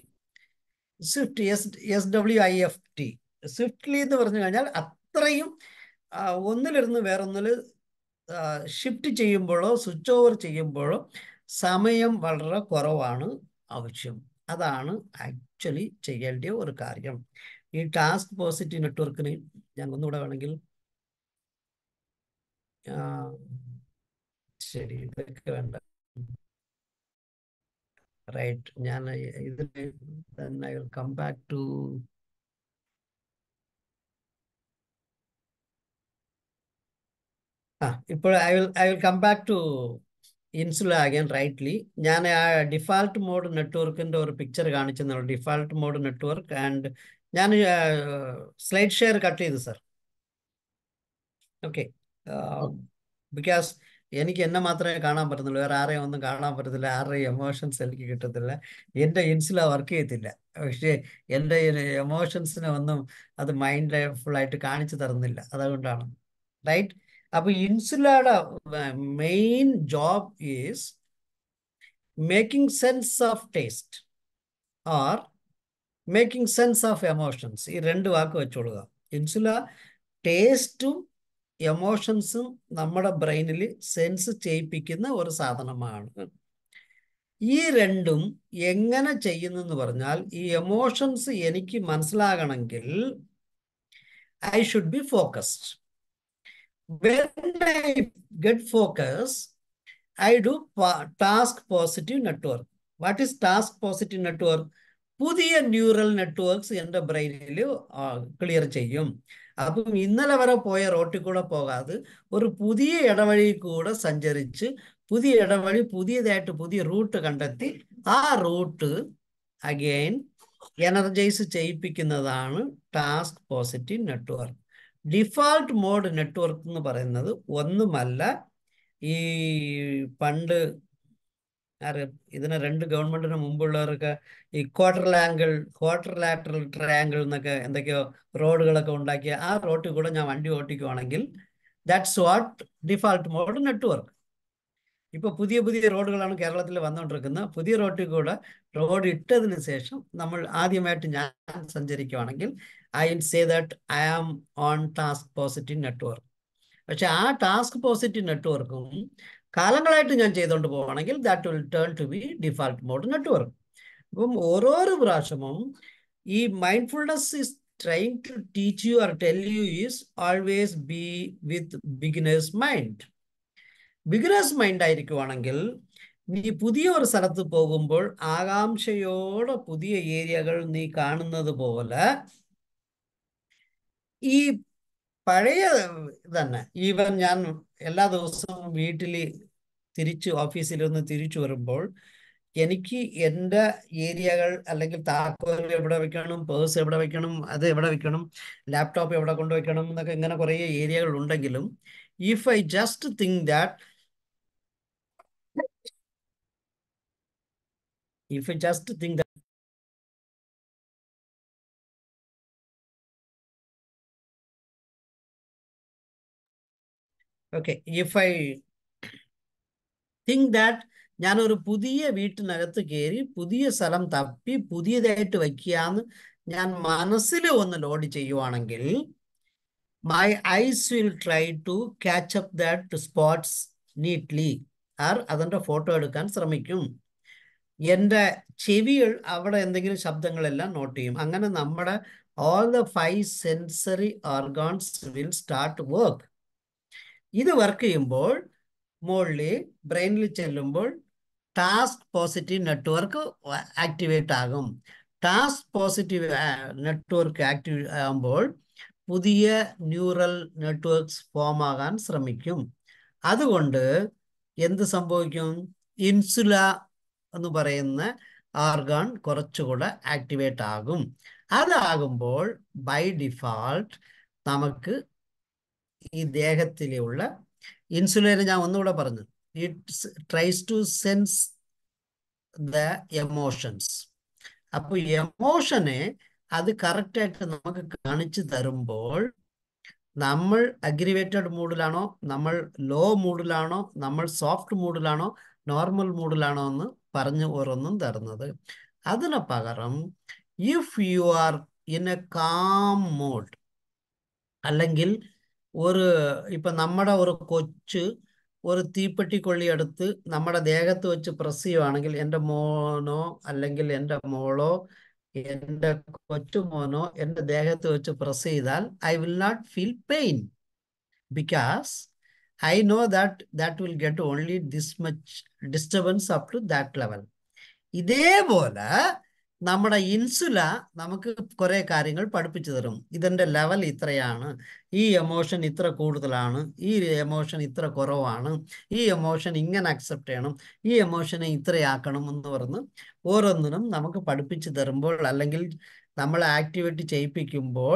SWIFT swiftly എന്ന് പറഞ്ഞു കഴിഞ്ഞാൽ അത്രയും ഒന്നിലിരുന്ന് വേറൊന്നിൽ ഷിഫ്റ്റ് ചെയ്യുമ്പോഴോ സ്വിച്ച് ഓവർ ചെയ്യുമ്പോഴോ സമയം വളരെ കുറവാണ് ആവശ്യം. അതാണ് ആക്ച്വലി ചെയ്യേണ്ട ഒരു കാര്യം. ഈ ടാസ്ക് പോസിറ്റീവ് നെറ്റ്വർക്കിന് ഞാൻ ഒന്നുകൂടെ വേണമെങ്കിൽ ശരി ഇതൊക്കെ വേണ്ട, റൈറ്റ്. ഞാൻ ഇതിൽ I will come back to ഇപ്പോൾ I will come back to insula again rightly. ഞാൻ ആ ഡിഫാൾട്ട് മോഡ് നെറ്റ്വർക്കിന്റെ ഒരു പിക്ചർ കാണിച്ചെന്നുള്ളൂ. ഡിഫാൾട്ട് മോഡ് നെറ്റ്വർക്ക് ആൻഡ് ഞാൻ സ്ലൈഡ് ഷെയർ കട്ട് ചെയ്തു സർ. ഓക്കെ, ബിക്കോസ് എനിക്ക് എന്നെ മാത്രമേ കാണാൻ പറ്റുന്നുള്ളൂ, വേറെ ആരെയും ഒന്നും കാണാൻ പറ്റത്തില്ല, ആരുടെയും എമോഷൻസ് എനിക്ക് കിട്ടത്തില്ല, എൻ്റെ ഇൻസുല വർക്ക് ചെയ്യത്തില്ല. പക്ഷേ എൻ്റെ എമോഷൻസിനെ ഒന്നും അത് മൈൻഡ്ഫുള്ളായിട്ട് കാണിച്ചു തരുന്നില്ല, അതുകൊണ്ടാണ്. റൈറ്റ്. അപ്പൊ ഇൻസുലയുടെ main job is making sense of taste or making sense of emotions. ഈ 2 വാക്ക് വെച്ചോളുക. ഇൻസുല ടേസ്റ്റും എമോഷൻസും നമ്മുടെ ബ്രെയിനിൽ സെൻസ് ചെയ്യിപ്പിക്കുന്ന ഒരു സാധനമാണ്. ഈ 2ഉം എങ്ങനെ ചെയ്യുന്നെന്ന് പറഞ്ഞാൽ, ഈ എമോഷൻസ് എനിക്ക് മനസ്സിലാകണമെങ്കിൽ I should be focused. When I get focus, I do task positive network. What is task positive network? പുതിയ ന്യൂറൽ നെറ്റ്വർക്ക്സ് എൻ്റെ ബ്രെയിനിൽ ക്ലിയർ ചെയ്യും. അപ്പം ഇന്നലെ വരെ പോയ റോട്ടിൽ കൂടെ പോകാതെ ഒരു പുതിയ ഇടവഴി കൂടെ സഞ്ചരിച്ച് പുതിയ ഇടവഴി പുതിയതായിട്ട് പുതിയ റൂട്ട് കണ്ടെത്തി ആ റൂട്ട് അഗെയിൻ എനർജൈസ് ചെയ്യിപ്പിക്കുന്നതാണ് task positive network. Default mode network എന്ന് പറയുന്നത് ഒന്നുമല്ല, ഈ പണ്ട് ഇതിനെ 2 ഗവൺമെന്റിന് മുമ്പുള്ളവർക്ക് ഈ ക്വാർട്ടർ ട്രയാങ്കിൾ എന്നൊക്കെ എന്തൊക്കെയോ റോഡുകളൊക്കെ ഉണ്ടാക്കിയ ആ റോഡിൽ കൂടെ ഞാൻ വണ്ടി ഓട്ടിക്കുവാണെങ്കിൽ that's what default mode network. ഇപ്പൊ പുതിയ പുതിയ റോഡുകളാണ് കേരളത്തിൽ വന്നുകൊണ്ടിരിക്കുന്നത്. പുതിയ റോഡിൽ കൂടെ റോഡ് ഇട്ടതിന് ശേഷം നമ്മൾ ആദ്യമായിട്ട് ഞാൻ സഞ്ചരിക്കുവാണെങ്കിൽ I will say that I am on task positive network. പക്ഷെ ആ ടാസ്ക് പോസിറ്റീവ് നെറ്റ്വർക്കും കാലങ്ങളായിട്ട് ഞാൻ ചെയ്തുകൊണ്ട് പോവുകയാണെങ്കിൽ that will turn to be default mode network. അപ്പം ഓരോരോ പ്രാവശ്യവും ഈ mindfulness is trying to teach you or tell you is always be with beginner's mind. Beginner's mind ആയിരിക്കുവാണെങ്കിൽ നീ പുതിയ ഒരു സ്ഥലത്ത് പോകുമ്പോൾ ആകാംക്ഷയോടെ പുതിയ ഏരിയകൾ നീ കാണുന്നത് പോലെ ഈ പഴയ തന്നെ ഈവൻ ഞാൻ എല്ലാ ദിവസവും വീട്ടിൽ ഓഫീസിലൊന്ന് തിരിച്ചു വരുമ്പോൾ എനിക്ക് എൻ്റെ ഏരിയകൾ അല്ലെങ്കിൽ താക്കോൽ എവിടെ വെക്കണം, പേഴ്സ് എവിടെ വെക്കണം, അത് എവിടെ വെക്കണം, ലാപ്ടോപ്പ് എവിടെ കൊണ്ടുവയ്ക്കണം എന്നൊക്കെ ഇങ്ങനെ കുറേ ഏരിയകൾ ഉണ്ടെങ്കിലും if I just think that okay, if I think that ഞാനൊരു പുതിയ വീട്ടിനകത്ത് കയറി പുതിയ സ്ഥലം തപ്പി പുതിയതായിട്ട് വയ്ക്കുകയെന്ന് ഞാൻ മനസ്സിൽ ഒന്ന് ലോഡ് ചെയ്യുവാണെങ്കിൽ my eyes will try to catch up that spots neatly. അതിൻ്റെ ഫോട്ടോ എടുക്കാൻ ശ്രമിക്കും. എൻ്റെ ചെവികൾ അവിടെ എന്തെങ്കിലും ശബ്ദങ്ങളെല്ലാം നോട്ട് ചെയ്യും. അങ്ങനെ നമ്മുടെ all the 5 sensory organs will start work. ഇത് വർക്ക് ചെയ്യുമ്പോൾ മുകളിൽ ബ്രെയിനിൽ ചെല്ലുമ്പോൾ ടാസ്ക് പോസിറ്റീവ് നെറ്റ്വർക്ക് ആക്ടിവേറ്റ് ആകും. ടാസ്ക് പോസിറ്റീവ് നെറ്റ്വർക്ക് ആക്ടിവേറ്റ് ആകുമ്പോൾ പുതിയ ന്യൂറൽ നെറ്റ്വർക്ക്സ് ഫോം ആകാൻ ശ്രമിക്കും. അതുകൊണ്ട് എന്ത് സംഭവിക്കും? ഇൻസുല എന്ന് പറയുന്ന ഓർഗാൻ കുറച്ചുകൂടെ ആക്ടിവേറ്റ് ആകും. അതാകുമ്പോൾ ബൈ ഡിഫാൾട്ട് നമുക്ക് ഈ ദേഹത്തിലുള്ള ഇൻസുലിനെ ഞാൻ ഒന്നുകൂടെ പറഞ്ഞു, it's tries to sense the emotions. അപ്പോൾ എമോഷനെ അത് കറക്റ്റായിട്ട് നമുക്ക് കാണിച്ചു തരുമ്പോൾ നമ്മൾ അഗ്രിവേറ്റഡ് മൂഡിലാണോ, നമ്മൾ ലോ മൂഡിലാണോ, നമ്മൾ സോഫ്റ്റ് മൂഡിലാണോ, നോർമൽ മൂഡിലാണോ എന്ന് പറഞ്ഞു ഓരോന്നും തരുന്നത്. അതിന് പകരം if you are in a calm mode, അല്ലെങ്കിൽ ഇപ്പം നമ്മുടെ ഒരു കൊച്ച് ഒരു തീപ്പെട്ടി കൊള്ളി എടുത്ത് നമ്മുടെ ദേഹത്ത് വെച്ച് പ്രസ് ചെയ്യുവാണെങ്കിൽ എൻ്റെ മോനോ അല്ലെങ്കിൽ എൻ്റെ മോളോ എൻ്റെ കൊച്ചുമോനോ എൻ്റെ ദേഹത്ത് വെച്ച് പ്രസ് ചെയ്താൽ I will not feel pain, because I know that will get only this much disturbance up to that level. ഇതേപോലെ നമ്മുടെ ഇൻസുല നമുക്ക് കുറെ കാര്യങ്ങൾ പഠിപ്പിച്ചു തരും. ഇതിൻ്റെ ലെവൽ ഇത്രയാണ്, ഈ എമോഷൻ ഇത്ര കൂടുതലാണ്, ഈ എമോഷൻ ഇത്ര കുറവാണ്, ഈ എമോഷൻ ഇങ്ങനെ അക്സെപ്റ്റ് ചെയ്യണം, ഈ എമോഷനെ ഇത്രയാക്കണം എന്ന് പറഞ്ഞ് ഓരോന്നിനും നമുക്ക് പഠിപ്പിച്ചു തരുമ്പോൾ, അല്ലെങ്കിൽ നമ്മൾ ആക്ടിവിറ്റി ചെയ്യിപ്പിക്കുമ്പോൾ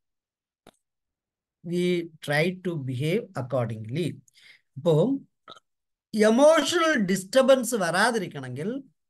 we try to behave accordingly. അപ്പോൾ എമോഷണൽ ഡിസ്റ്റർബൻസ് വരാതിരിക്കണമെങ്കിൽ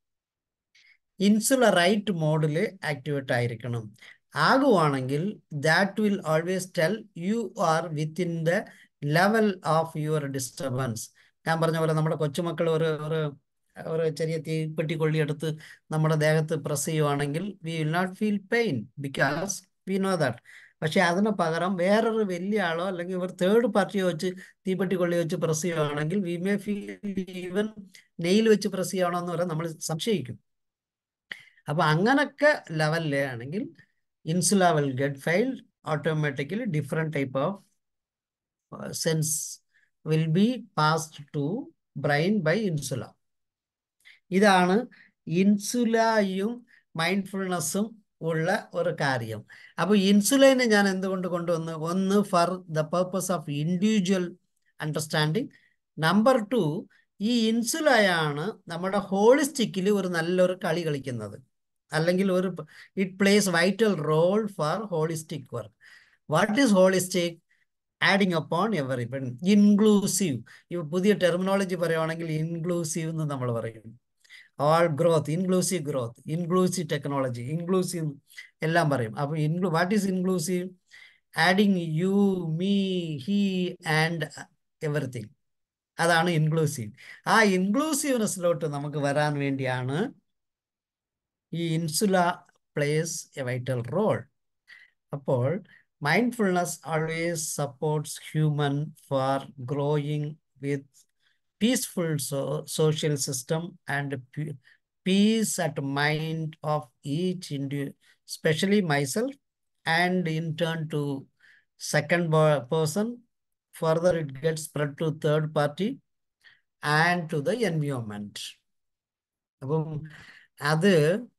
ഇൻസുല റൈറ്റ് മോഡിൽ ആക്ടിവേറ്റ് ആയിരിക്കണം. ആകുവാണെങ്കിൽ that will always tell you are within the level of your disturbance. ഞാൻ പറഞ്ഞ പോലെ നമ്മുടെ കൊച്ചുമക്കൾ ഒരു ചെറിയ തീപ്പെട്ടി കൊള്ളി എടുത്ത് നമ്മുടെ ദേഹത്ത് പ്രസ് ചെയ്യുവാണെങ്കിൽ we will not feel pain because we know that. പക്ഷെ അതിന് പകരം വേറൊരു വലിയ ആളോ അല്ലെങ്കിൽ ഒരു തേർഡ് പാർട്ടിയോ വെച്ച് തീപ്പെട്ടി കൊള്ളി വെച്ച് പ്രസ് ചെയ്യുവാണെങ്കിൽ we may feel even nail വെച്ച് പ്രസ് ചെയ്യണോ എന്ന് പറയാൻ നമ്മൾ സംശയിക്കും. അപ്പൊ അങ്ങനൊക്കെ ലെവലിലാണെങ്കിൽ insula will get failed automatically. Different type of sense will be passed to brain by insula. ഇതാണ് ഇൻസുലയും മൈൻഡ്ഫുൾനെസ്സും ഉള്ള ഒരു കാര്യം. അപ്പോൾ ഇൻസുലിനെ ഞാൻ എന്തുകൊണ്ട് കൊണ്ടുവന്നു? ഒന്ന്, for the purpose of individual understanding. Number 2, ഈ ഇൻസുലയാണ് നമ്മുടെ ഹോളിസ്റ്റിക്കിൽ ഒരു നല്ലൊരു കളി കളിക്കുന്നത്, അല്ലെങ്കിൽ it plays vital role for holistic work. What is holistic? Adding upon everyone, inclusive. ഇപ്പൊ പുതിയ ടെർമിനോളജി പറയുവാണെങ്കിൽ ഇൻക്ലൂസീവ് എന്ന് നമ്മൾ പറയും. All growth, inclusive technology, inclusive എല്ലാം പറയും. അപ്പൊ what is inclusive? Adding you, me, he and everything. അതാണ് ഇൻക്ലൂസീവ്. ആ ഇൻക്ലൂസീവ്നെസ്സിലോട്ട് നമുക്ക് വരാൻ വേണ്ടിയാണ് ഈ insula plays a vital role. അപ്പോൾ mindfulness always supports human for growing with peaceful social system and peace at mind of each individual, especially myself, and in turn to second person. Further it gets spread to third party and to the environment. അപ്പം അത്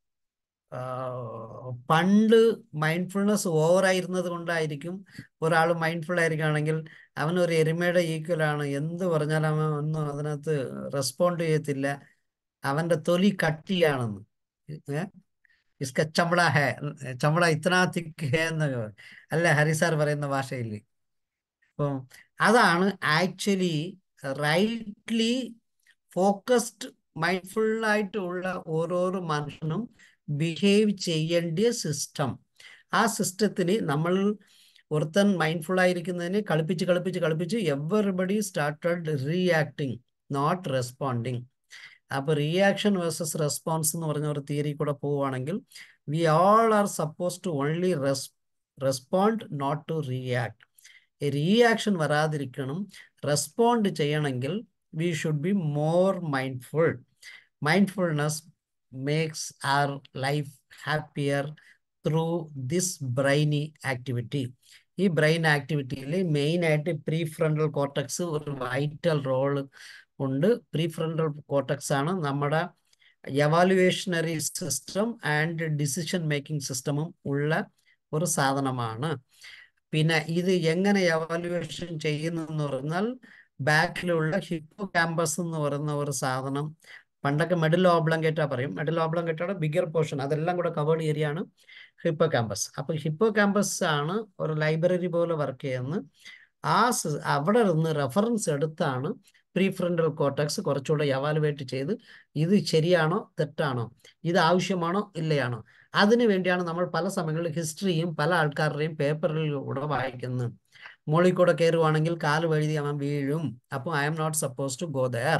പണ്ട് mindfulness ഓവറായിരുന്നത് കൊണ്ടായിരിക്കും. ഒരാൾ mindful ആയിരിക്കുകയാണെങ്കിൽ അവനൊരു എരുമയുടെ ഈക്വലാണ്, എന്ത് പറഞ്ഞാലും അവൻ ഒന്നും അതിനകത്ത് റെസ്പോണ്ട് ചെയ്യത്തില്ല, അവൻ്റെ തൊലി കട്ടിയാണെന്ന്. ഇസ്ക ചമട ഹേ, ചമട ഇത്ര തിക്ക് ഹേ എന്നൊക്കെ അല്ല ഹരിസാർ പറയുന്ന ഭാഷയിൽ. അപ്പം അതാണ് ആക്ച്വലി റൈറ്റ്ലി ഫോക്കസ്ഡ് മൈൻഡ്ഫുള്ളായിട്ടുള്ള ഓരോരോ മനുഷ്യനും ബിഹേവ് ചെയ്യേണ്ട സിസ്റ്റം. ആ സിസ്റ്റത്തിന് നമ്മൾ ഒരുത്തൻ മൈൻഡ്ഫുൾ ആയിരിക്കുന്നതിന് കളിപ്പിച്ച് everybody started reacting, not responding. അപ്പോൾ റിയാക്ഷൻ വേഴ്സസ് റെസ്പോൺസ് എന്ന് പറഞ്ഞ ഒരു തിയറി കൂടെ പോവുകയാണെങ്കിൽ we all are suppose to only respond not to react. Reaction വരാതിരിക്കണം, റെസ്പോണ്ട് ചെയ്യണമെങ്കിൽ we should be more mindful. Mindfulness makes our life happier through this brainy activity. ഈ brain ആക്ടിവിറ്റിയിൽ മെയിനായിട്ട് പ്രീ ഫ്രണ്ടൽ കോർട്ടക്സ് ഒരു vital role ഉണ്ട്. Pre frontal cortex ആണ് നമ്മുടെ evaluationary system and decision making സിസ്റ്റമും ഉള്ള ഒരു സാധനമാണ്. പിന്നെ ഇത് എങ്ങനെ എവാലുവേഷൻ ചെയ്യുന്നെന്ന് പറഞ്ഞാൽ ബാക്കിലുള്ള ഹിപ്പോ ക്യാമ്പസ് എന്ന് പറയുന്ന ഒരു സാധനം, പണ്ടൊക്കെ മെഡൽ ഓബ്ലങ്കേറ്റ പറയും, മെഡൽ ഓബ്ലങ്കേറ്റയുടെ ബിഗർ പോർഷൻ അതെല്ലാം കൂടെ കവേർഡ് ഏരിയ ആണ് ഹിപ്പോ ക്യാമ്പസ്. അപ്പോൾ ഹിപ്പോ ക്യാമ്പസ് ആണ് ഒരു ലൈബ്രറി പോലെ വർക്ക് ചെയ്യുന്നത്. അവിടെ നിന്ന് റെഫറൻസ് എടുത്താണ് പ്രീ ഫ്രണ്ടൽ കോർട്ടക്സ് കുറച്ചുകൂടെ എവാലുവേറ്റ് ചെയ്ത് ഇത് ശരിയാണോ തെറ്റാണോ, ഇത് ആവശ്യമാണോ ഇല്ലയാണോ, അതിനു വേണ്ടിയാണ് നമ്മൾ പല സമയങ്ങളിൽ ഹിസ്റ്ററിയും പല ആൾക്കാരുടെയും പേപ്പറിലൂടെ വായിക്കുന്നത്. മുകളിൽ കൂടെ കയറുവാണെങ്കിൽ കാല് വഴുതി അവൻ വീഴും, അപ്പോൾ I am not suppose to go there.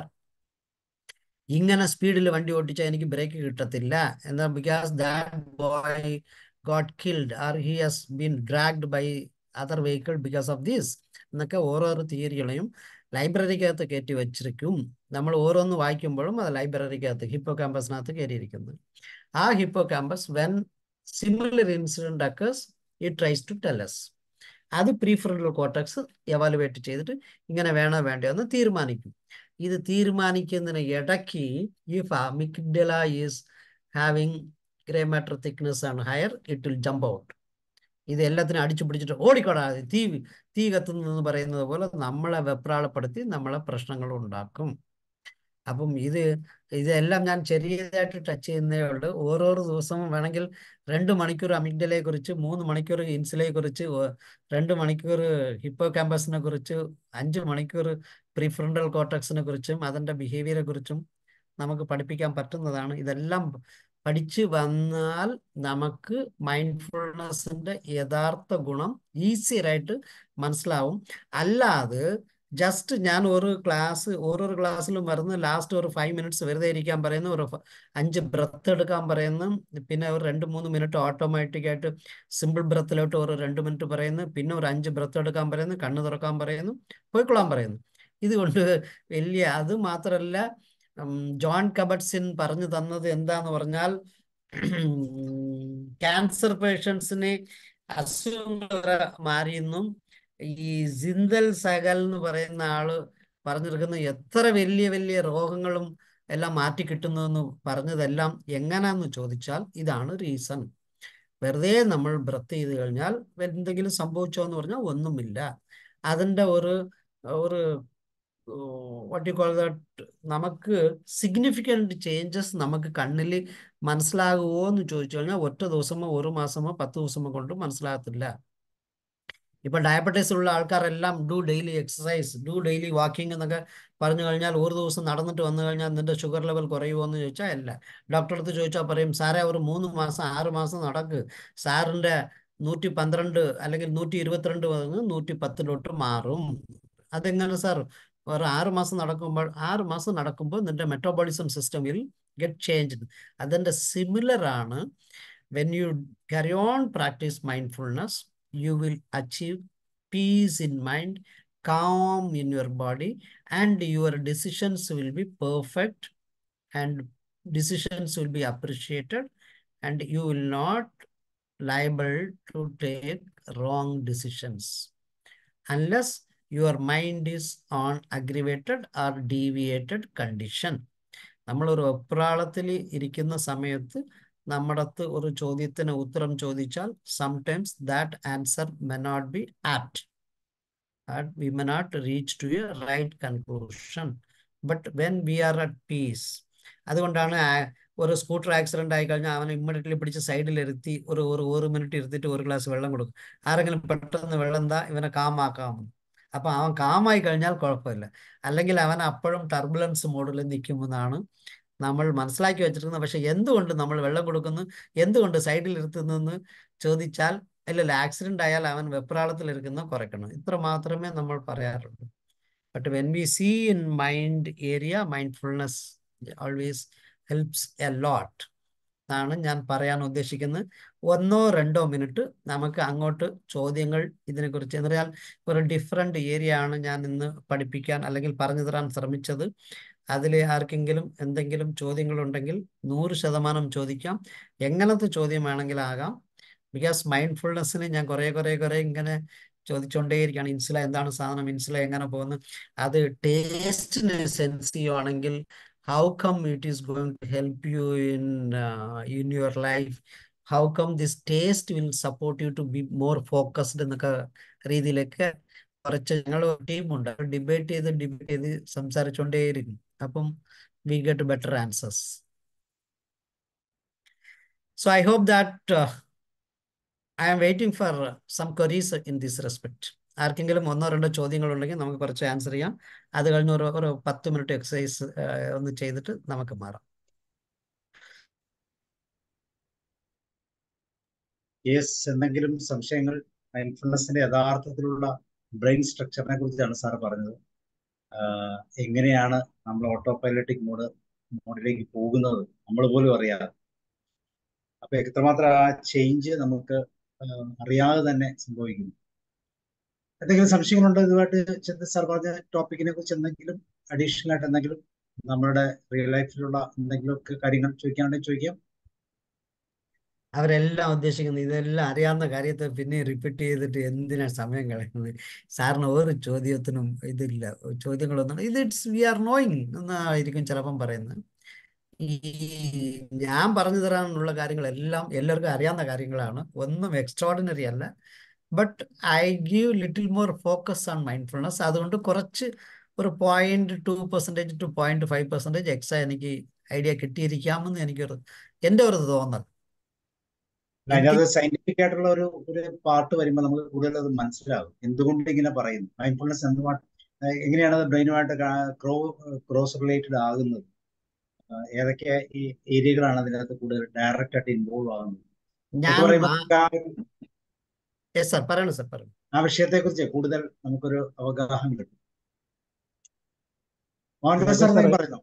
ഇങ്ങനെ സ്പീഡിൽ വണ്ടി ഓടിച്ചാൽ എനിക്ക് ബ്രേക്ക് കിട്ടത്തില്ല എന്താ, because that boy got killed or he has been dragged by other vehicle because of this എന്നൊക്കെ ഓരോരോ തിയറികളെയും ലൈബ്രറിക്കകത്ത് കയറ്റി വെച്ചിരിക്കും. നമ്മൾ ഓരോന്ന് വായിക്കുമ്പോഴും അത് ലൈബ്രറിക്കകത്ത് ഹിപ്പോ ക്യാമ്പസിനകത്ത് കയറിയിരിക്കുന്നത്. ആ hippocampus when similar incident occurs it tries to tell us. അത് പ്രീ ഫ്രണ്ടൽ കോർട്ടക്സ് എവാലുവേറ്റ് ചെയ്തിട്ട് ഇങ്ങനെ വേണോ വേണ്ടയോ എന്ന് തീരുമാനിക്കും. ഇത് തീരുമാനിക്കുന്നതിന് ഇടയ്ക്ക് if amygdala is having grey matter thickness ആണ് higher, it will jump out. ഇത് എല്ലാത്തിനും അടിച്ചു പിടിച്ചിട്ട് ഓടിക്കോടാ, തീ കത്തുന്നെന്ന് പറയുന്നത് പോലെ നമ്മളെ വെപ്രാളപ്പെടുത്തി നമ്മളെ പ്രശ്നങ്ങൾ ഉണ്ടാക്കും. അപ്പം ഇതെല്ലാം ഞാൻ ചെറിയതായിട്ട് ടച്ച് ചെയ്യുന്നേ ഉള്ളൂ. ഓരോരോ ദിവസവും വേണമെങ്കിൽ 2 മണിക്കൂർ അമിഗ്ഡലയെ കുറിച്ച്, 3 മണിക്കൂർ ഇൻസുലയെ കുറിച്ച്, 2 മണിക്കൂർ ഹിപ്പോ ക്യാമ്പസിനെ കുറിച്ച്, 5 മണിക്കൂർ പ്രീഫ്രണ്ടൽ കോർട്ടക്സിനെ കുറിച്ചും അതിൻ്റെ ബിഹേവിയറെ കുറിച്ചും നമുക്ക് പഠിപ്പിക്കാൻ പറ്റുന്നതാണ്. ഇതെല്ലാം പഠിച്ചു വന്നാൽ നമുക്ക് മൈൻഡ്ഫുൾനെസ്സിൻ്റെ യഥാർത്ഥ ഗുണം ഈസിയായിട്ട് മനസ്സിലാവും. അല്ലാതെ ജസ്റ്റ് ഞാൻ ഓരോരോ ക്ലാസ്സിലും വരുന്ന ലാസ്റ്റ് ഒരു 5 മിനിറ്റ്സ് വെറുതെ ഇരിക്കാൻ പറയുന്നു, ഒരു 5 ബ്രത്ത് എടുക്കാൻ പറയുന്നു, പിന്നെ ഒരു 2-3 മിനിറ്റ് ഓട്ടോമാറ്റിക്കായിട്ട് സിമ്പിൾ ബ്രത്തിലോട്ട് ഒരു 2 മിനിറ്റ് പറയുന്നു, പിന്നെ ഒരു 5 ബ്രത്ത് എടുക്കാൻ പറയുന്നു, കണ്ണ് തുറക്കാൻ പറയുന്നു, പോയിക്കൊള്ളാൻ പറയുന്നു. ഇതുകൊണ്ട് അത് മാത്രമല്ല, ജോൺ കബട്സിൻ പറഞ്ഞു തന്നത് എന്താന്ന് പറഞ്ഞാൽ ക്യാൻസർ പേഷ്യൻസിനെ അസുഖങ്ങൾ മാറിയെന്നും ഈ ജിന്ദൽ സഹൽ എന്ന് പറയുന്ന ആള് പറഞ്ഞിരിക്കുന്ന എത്ര വലിയ വലിയ രോഗങ്ങളും എല്ലാം മാറ്റി കിട്ടുന്നതെന്ന് പറഞ്ഞതെല്ലാം എങ്ങനാന്ന് ചോദിച്ചാൽ ഇതാണ് റീസൺ. വെറുതെ നമ്മൾ ബ്രത്ത് ചെയ്ത് കഴിഞ്ഞാൽ എന്തെങ്കിലും സംഭവിച്ചോ എന്ന് പറഞ്ഞാൽ ഒന്നുമില്ല. അതിൻ്റെ ഒരു വാട്ട് യു കോൾ ദാറ്റ്, നമുക്ക് സിഗ്നിഫിക്കൻറ്റ് ചേഞ്ചസ് നമുക്ക് കണ്ണിൽ മനസ്സിലാകുമോ എന്ന് ചോദിച്ചു കഴിഞ്ഞാൽ ഒറ്റ ദിവസമോ 1 മാസമോ 10 ദിവസമോ കൊണ്ട് മനസ്സിലാകത്തില്ല. ഇപ്പം ഡയബറ്റീസ് ഉള്ള ആൾക്കാരെല്ലാം do daily exercise, do daily walking എന്നൊക്കെ പറഞ്ഞു കഴിഞ്ഞാൽ ഒരു ദിവസം നടന്നിട്ട് വന്നു കഴിഞ്ഞാൽ നിന്റെ ഷുഗർ ലെവൽ കുറയുമോ എന്ന് ചോദിച്ചാൽ അല്ല. ഡോക്ടറെ അടുത്ത് ചോദിച്ചാൽ പറയും, സാറേ ഒരു 3 മാസം 6 മാസം നടക്ക്, സാറിൻ്റെ 112 അല്ലെങ്കിൽ 122 വന്ന് 110 മാറും. അതെങ്ങനെ സാർ? ഒരു 6 മാസം നടക്കുമ്പോൾ നിന്റെ metabolism system will get changed. അതിൻ്റെ സിമിലർ ആണ്. When you carry on practice mindfulness, you will achieve peace in mind, calm in your body, and your decisions will be perfect, and decisions will be appreciated, and you will not liable to take wrong decisions unless your mind is on aggravated or deviated condition. നമ്മളൊരു വെപ്രാളത്തിൽ ഇരിക്കുന്ന സമയത്ത് നമ്മുടെ അടുത്ത് ഒരു ചോദ്യത്തിന് ഉത്തരം ചോദിച്ചാൽ sometimes that answer may not be apt, we may not reach to a right conclusion, but when we are at peace. അതുകൊണ്ടാണ് ഒരു സ്കൂട്ടർ ആക്സിഡന്റ് ആയി കഴിഞ്ഞാൽ അവനെ ഇമ്മീഡിയറ്റ്ലി പിടിച്ച് സൈഡിൽ ഇരുത്തി ഒരു മിനിറ്റ് ഇരുത്തിയിട്ട് 1 ഗ്ലാസ് വെള്ളം കൊടുക്കും. ആരെങ്കിലും പെട്ടെന്ന് വെള്ളം എന്താ ഇവനെ കാമാക്കാമെന്ന്. അപ്പം അവൻ കാമായി കഴിഞ്ഞാൽ കുഴപ്പമില്ല, അല്ലെങ്കിൽ അവൻ അപ്പോഴും ടർബുലൻസ് മോഡിൽ നിൽക്കുമെന്നാണ് നമ്മൾ മനസ്സിലാക്കി വെച്ചിരിക്കുന്നത്. പക്ഷെ എന്തുകൊണ്ട് നമ്മൾ വെള്ളം കൊടുക്കുന്നു, എന്തുകൊണ്ട് സൈഡിൽ ഇരുത്തുന്നെന്ന് ചോദിച്ചാൽ ഇല്ലല്ല, ആക്സിഡന്റ് ആയാൽ അവൻ വെപ്രാളത്തിൽ ഇരിക്കുന്ന കുറയ്ക്കണം, ഇത്ര മാത്രമേ നമ്മൾ പറയാറുള്ളൂ. But when we see in mind area, mindfulness always helps a lot എന്നാണ് ഞാൻ പറയാൻ ഉദ്ദേശിക്കുന്നത്. 1-2 മിനിറ്റ് നമുക്ക് അങ്ങോട്ട് ചോദ്യങ്ങൾ ഇതിനെക്കുറിച്ച് എന്ന് പറഞ്ഞാൽ ഒരു ഡിഫറെൻ്റ് ഏരിയ ആണ് ഞാൻ ഇന്ന് പഠിപ്പിക്കാൻ അല്ലെങ്കിൽ പറഞ്ഞു തരാൻ ശ്രമിച്ചത്. അതിൽ ആർക്കെങ്കിലും എന്തെങ്കിലും ചോദ്യങ്ങളുണ്ടെങ്കിൽ 100% ചോദിക്കാം. എങ്ങനത്തെ ചോദ്യം വേണമെങ്കിലും ആകാം. ബിക്കോസ് മൈൻഡ്ഫുൾനെസ്സിന് ഞാൻ കുറേ ഇങ്ങനെ ചോദിച്ചുകൊണ്ടേയിരിക്കുകയാണ്. ഇൻസുല എന്താണ് സാധനം, ഇൻസുല എങ്ങനെ പോകുന്നു, അത് ടേസ്റ്റിന് സെൻസ് ചെയ്യുവാണെങ്കിൽ how come it is going to help you in your life, how come this taste will support you to be more focused എന്നൊക്കെ രീതിയിലൊക്കെ കുറച്ച് ഞങ്ങൾ ടീമുണ്ട്, ഡിബേറ്റ് ചെയ്ത് സംസാരിച്ചുകൊണ്ടേയിരിക്കും. അപ്പം we get better answers. So I hope that I am waiting for some queries in this respect. ആർക്കെങ്കിലും 1-2 ചോദ്യങ്ങളുണ്ടെങ്കിൽ നമുക്ക് കുറച്ച് ആൻസർ ചെയ്യാം. അത് കഴിഞ്ഞ് ഒരു 10 മിനിറ്റ് എക്സസൈസ് ഒന്ന് ചെയ്തിട്ട് നമുക്ക് മാറാം. യെസ്, എന്തെങ്കിലും സംശയങ്ങൾ? മൈൻഡ്ഫുൾനെസിന്റെ യഥാർത്ഥത്തിലുള്ള ബ്രെയിൻ സ്ട്രക്ചറിനെ കുറിച്ചാണ് സാർ പറഞ്ഞത്. എങ്ങനെയാണ് നമ്മൾ ഓട്ടോ പൈലറ്റിക് മോഡിലേക്ക് പോകുന്നത് നമ്മൾ പോലും അറിയാതെ. അപ്പൊ എത്രമാത്രം ആ ചേഞ്ച് നമുക്ക് അറിയാതെ തന്നെ സംഭവിക്കുന്നു. എന്തെങ്കിലും സംശയങ്ങളുണ്ടോ ഇതുമായിട്ട്? ചന്ദ്രൻ സാർ പറഞ്ഞ ടോപ്പിക്കിനെ കുറിച്ച് എന്തെങ്കിലും അഡീഷണൽ ആയിട്ട് എന്തെങ്കിലും നമ്മുടെ റിയൽ ലൈഫിലുള്ള എന്തെങ്കിലുമൊക്കെ കാര്യങ്ങൾ ചോദിക്കാനുണ്ടെങ്കിൽ ചോദിക്കാം. അവരെല്ലാം ഉദ്ദേശിക്കുന്നത് ഇതെല്ലാം അറിയാവുന്ന കാര്യത്തെ പിന്നെ റിപ്പീറ്റ് ചെയ്തിട്ട് എന്തിനാണ് സമയം കളയുന്നത്? സാറിന് ഒരു ചോദ്യത്തിനും ഇതില്ല, ചോദ്യങ്ങളൊന്നും ഇറ്റ്സ് വി ആർ നോയിങ് എന്നായിരിക്കും ചിലപ്പം പറയുന്നത്. ഈ ഞാൻ പറഞ്ഞു തരാനുള്ള കാര്യങ്ങളെല്ലാം എല്ലാവർക്കും അറിയാവുന്ന കാര്യങ്ങളാണ്, ഒന്നും എക്സ്ട്രോർഡിനറി അല്ല. But I give little more focus on mindfulness. അതുകൊണ്ട് കുറച്ച് ഒരു 0.2% to 0.5% എക്സ്ട്രാ എനിക്ക് ഐഡിയ കിട്ടിയിരിക്കാമെന്ന് എൻ്റെ ഒരു തോന്നൽ. അതിനകത്ത് സയന്റിഫിക് ആയിട്ടുള്ള ഒരു പാർട്ട് വരുമ്പോൾ നമുക്ക് കൂടുതൽ അത് മനസ്സിലാകും എന്തുകൊണ്ട് ഇങ്ങനെ പറയുന്നു. മൈൻഡ്ഫുൾനെസ് എങ്ങനെയാണ് അത് ബ്രെയിനുമായിട്ട് ക്രോസ് റിലേറ്റഡ് ആകുന്നത്, ഏതൊക്കെ ഈ ഏരിയകളാണ് അതിനകത്ത് കൂടുതൽ ഡയറക്റ്റ് ആയിട്ട് ഇൻവോൾവ് ആകുന്നത് ആ വിഷയത്തെ കുറിച്ച് കൂടുതൽ നമുക്കൊരു അവഗാഹം കിട്ടും. പറയുന്നു.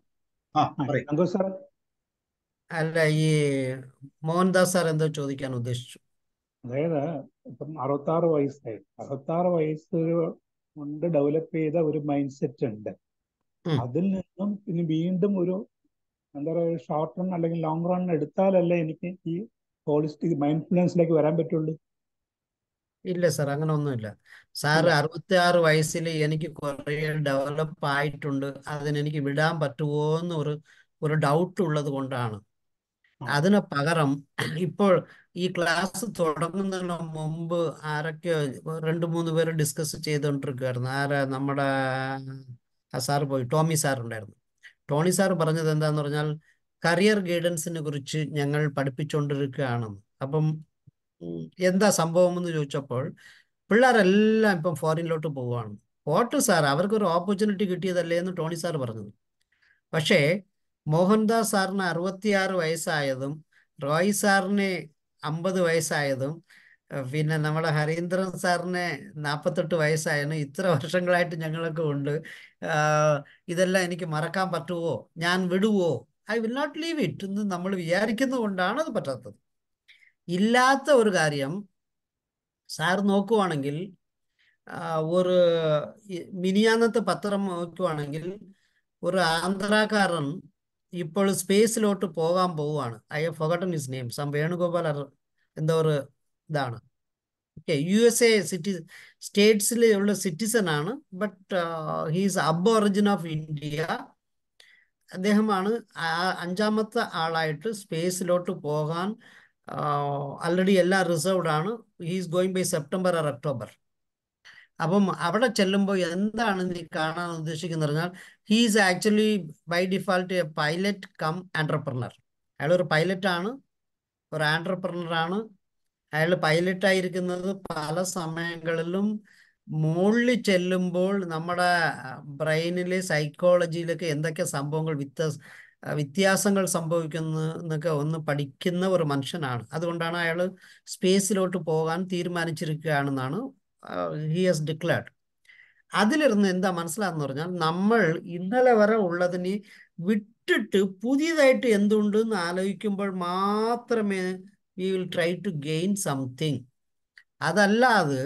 അല്ല, ഈ മോഹൻദാസ് സാർ എന്തോ ചോദിക്കാൻ ഉദ്ദേശിച്ചു. അതായത് ഇപ്പം 66 വയസ്സായി, 66 വയസ്സ് കൊണ്ട് ഡെവലപ്പ് ചെയ്ത ഒരു മൈൻഡ് സെറ്റ് ഉണ്ട്. അതിൽ നിന്നും ഇനി വീണ്ടും ഒരു എന്താ പറയുക ഷോർട്ട് റൺ അല്ലെങ്കിൽ ലോങ് റൺ എടുത്താലല്ലേ എനിക്ക് ഈ ഹോളിസ്റ്റിക് മൈൻഡ്ഫുൾനെസ്സിലേക്ക് വരാൻ പറ്റുള്ളൂ. ഇല്ല സാർ, അങ്ങനെ ഒന്നുമില്ല. സാറ് 66 വയസ്സിൽ എനിക്ക് കുറേ ഡെവലപ്പ് ആയിട്ടുണ്ട്, അതിനെനിക്ക് വിടാൻ പറ്റുമോ എന്ന് ഒരു ഡൗട്ട് ഉള്ളത് കൊണ്ടാണ്. അതിന് പകരം ഇപ്പോൾ ഈ ക്ലാസ് തുടങ്ങുന്നതിന് മുമ്പ് ആരൊക്കെയോ 2-3 പേര് ഡിസ്കസ് ചെയ്തുകൊണ്ടിരിക്കുകയായിരുന്നു. നമ്മുടെ സാറ് പോയി, ടോമി സാർ ഉണ്ടായിരുന്നു. ടോണി സാർ പറഞ്ഞത് എന്താന്ന് പറഞ്ഞാൽ കരിയർ ഗൈഡൻസിനെ കുറിച്ച് ഞങ്ങൾ പഠിപ്പിച്ചുകൊണ്ടിരിക്കുകയാണെന്ന്. അപ്പം എന്താ സംഭവം എന്ന് ചോദിച്ചപ്പോൾ പിള്ളേരെല്ലാം ഇപ്പം ഫോറിനിലോട്ട് പോവുകയാണ്. പോട്ട് സാർ, അവർക്കൊരു ഓപ്പർച്യൂണിറ്റി കിട്ടിയതല്ലേ എന്ന് ടോണി സാർ പറഞ്ഞത്. പക്ഷേ മോഹൻദാസ് സാറിന് 66 വയസ്സായതും റോയ് സാറിന് 50 വയസ്സായതും പിന്നെ നമ്മുടെ ഹരീന്ദ്രൻ സാറിന് 48 വയസ്സായതും ഇത്ര വർഷങ്ങളായിട്ട് ഞങ്ങളൊക്കെ ഉണ്ട്. ഇതെല്ലാം എനിക്ക് മറക്കാൻ പറ്റുമോ, ഞാൻ വിടുവോ? I will not leave it എന്ന് നമ്മൾ വിചാരിക്കുന്നത് കൊണ്ടാണ് അത് പറ്റാത്തത്. ഇല്ലാത്ത ഒരു കാര്യം സാർ നോക്കുവാണെങ്കിൽ, ഒരു മിനിയാന്നത്തെ പത്രം നോക്കുവാണെങ്കിൽ ഒരു ആന്ധ്രാക്കാരൻ ഇപ്പോൾ സ്പേസിലോട്ട് പോകാൻ പോവുകയാണ്. I have forgotten his name, Venugopal എന്തോ ഒരു ഇതാണ്. ഓക്കെ, USA സ്റ്റേറ്റ്സിലുള്ള സിറ്റിസൺ ആണ്, but he's aborigine of India. അദ്ദേഹമാണ് 5ാമത്തെ ആളായിട്ട് സ്പേസിലോട്ട് പോകാൻ ആൾറെഡി എല്ലാം റിസർവ്ഡ് ആണ്. He's going by September or October. അപ്പം അവിടെ ചെല്ലുമ്പോൾ എന്താണ് നീ കാണാൻ ഉദ്ദേശിക്കുന്നത് പറഞ്ഞാൽ he's actually by default a pilot cum entrepreneur. അയാളൊരു പൈലറ്റാണ്, ഒരു ആൻട്രപ്രനറാണ്. അയാൾ പൈലറ്റായിരിക്കുന്നത് പല സമയങ്ങളിലും മുകളിൽ ചെല്ലുമ്പോൾ നമ്മുടെ ബ്രെയിനിൽ സൈക്കോളജിയിലൊക്കെ എന്തൊക്കെ സംഭവങ്ങൾ വ്യത്യാസങ്ങൾ സംഭവിക്കുന്നു എന്നൊക്കെ ഒന്ന് പഠിക്കുന്ന ഒരു മനുഷ്യനാണ്. അതുകൊണ്ടാണ് അയാൾ സ്പേസിലോട്ട് പോകാൻ തീരുമാനിച്ചിരിക്കുകയാണെന്നാണ് ഹി ഹാസ് ഡിക്ലെയർഡ്. അതിലിരുന്ന് എന്താ മനസ്സിലാന്ന് പറഞ്ഞാൽ നമ്മൾ ഇന്നലെ വരെ ഉള്ളതിന് വിട്ടിട്ട് പുതിയതായിട്ട് എന്തുണ്ടെന്ന് ആലോചിക്കുമ്പോൾ മാത്രമേ we will try to gain something. അതല്ലാതെ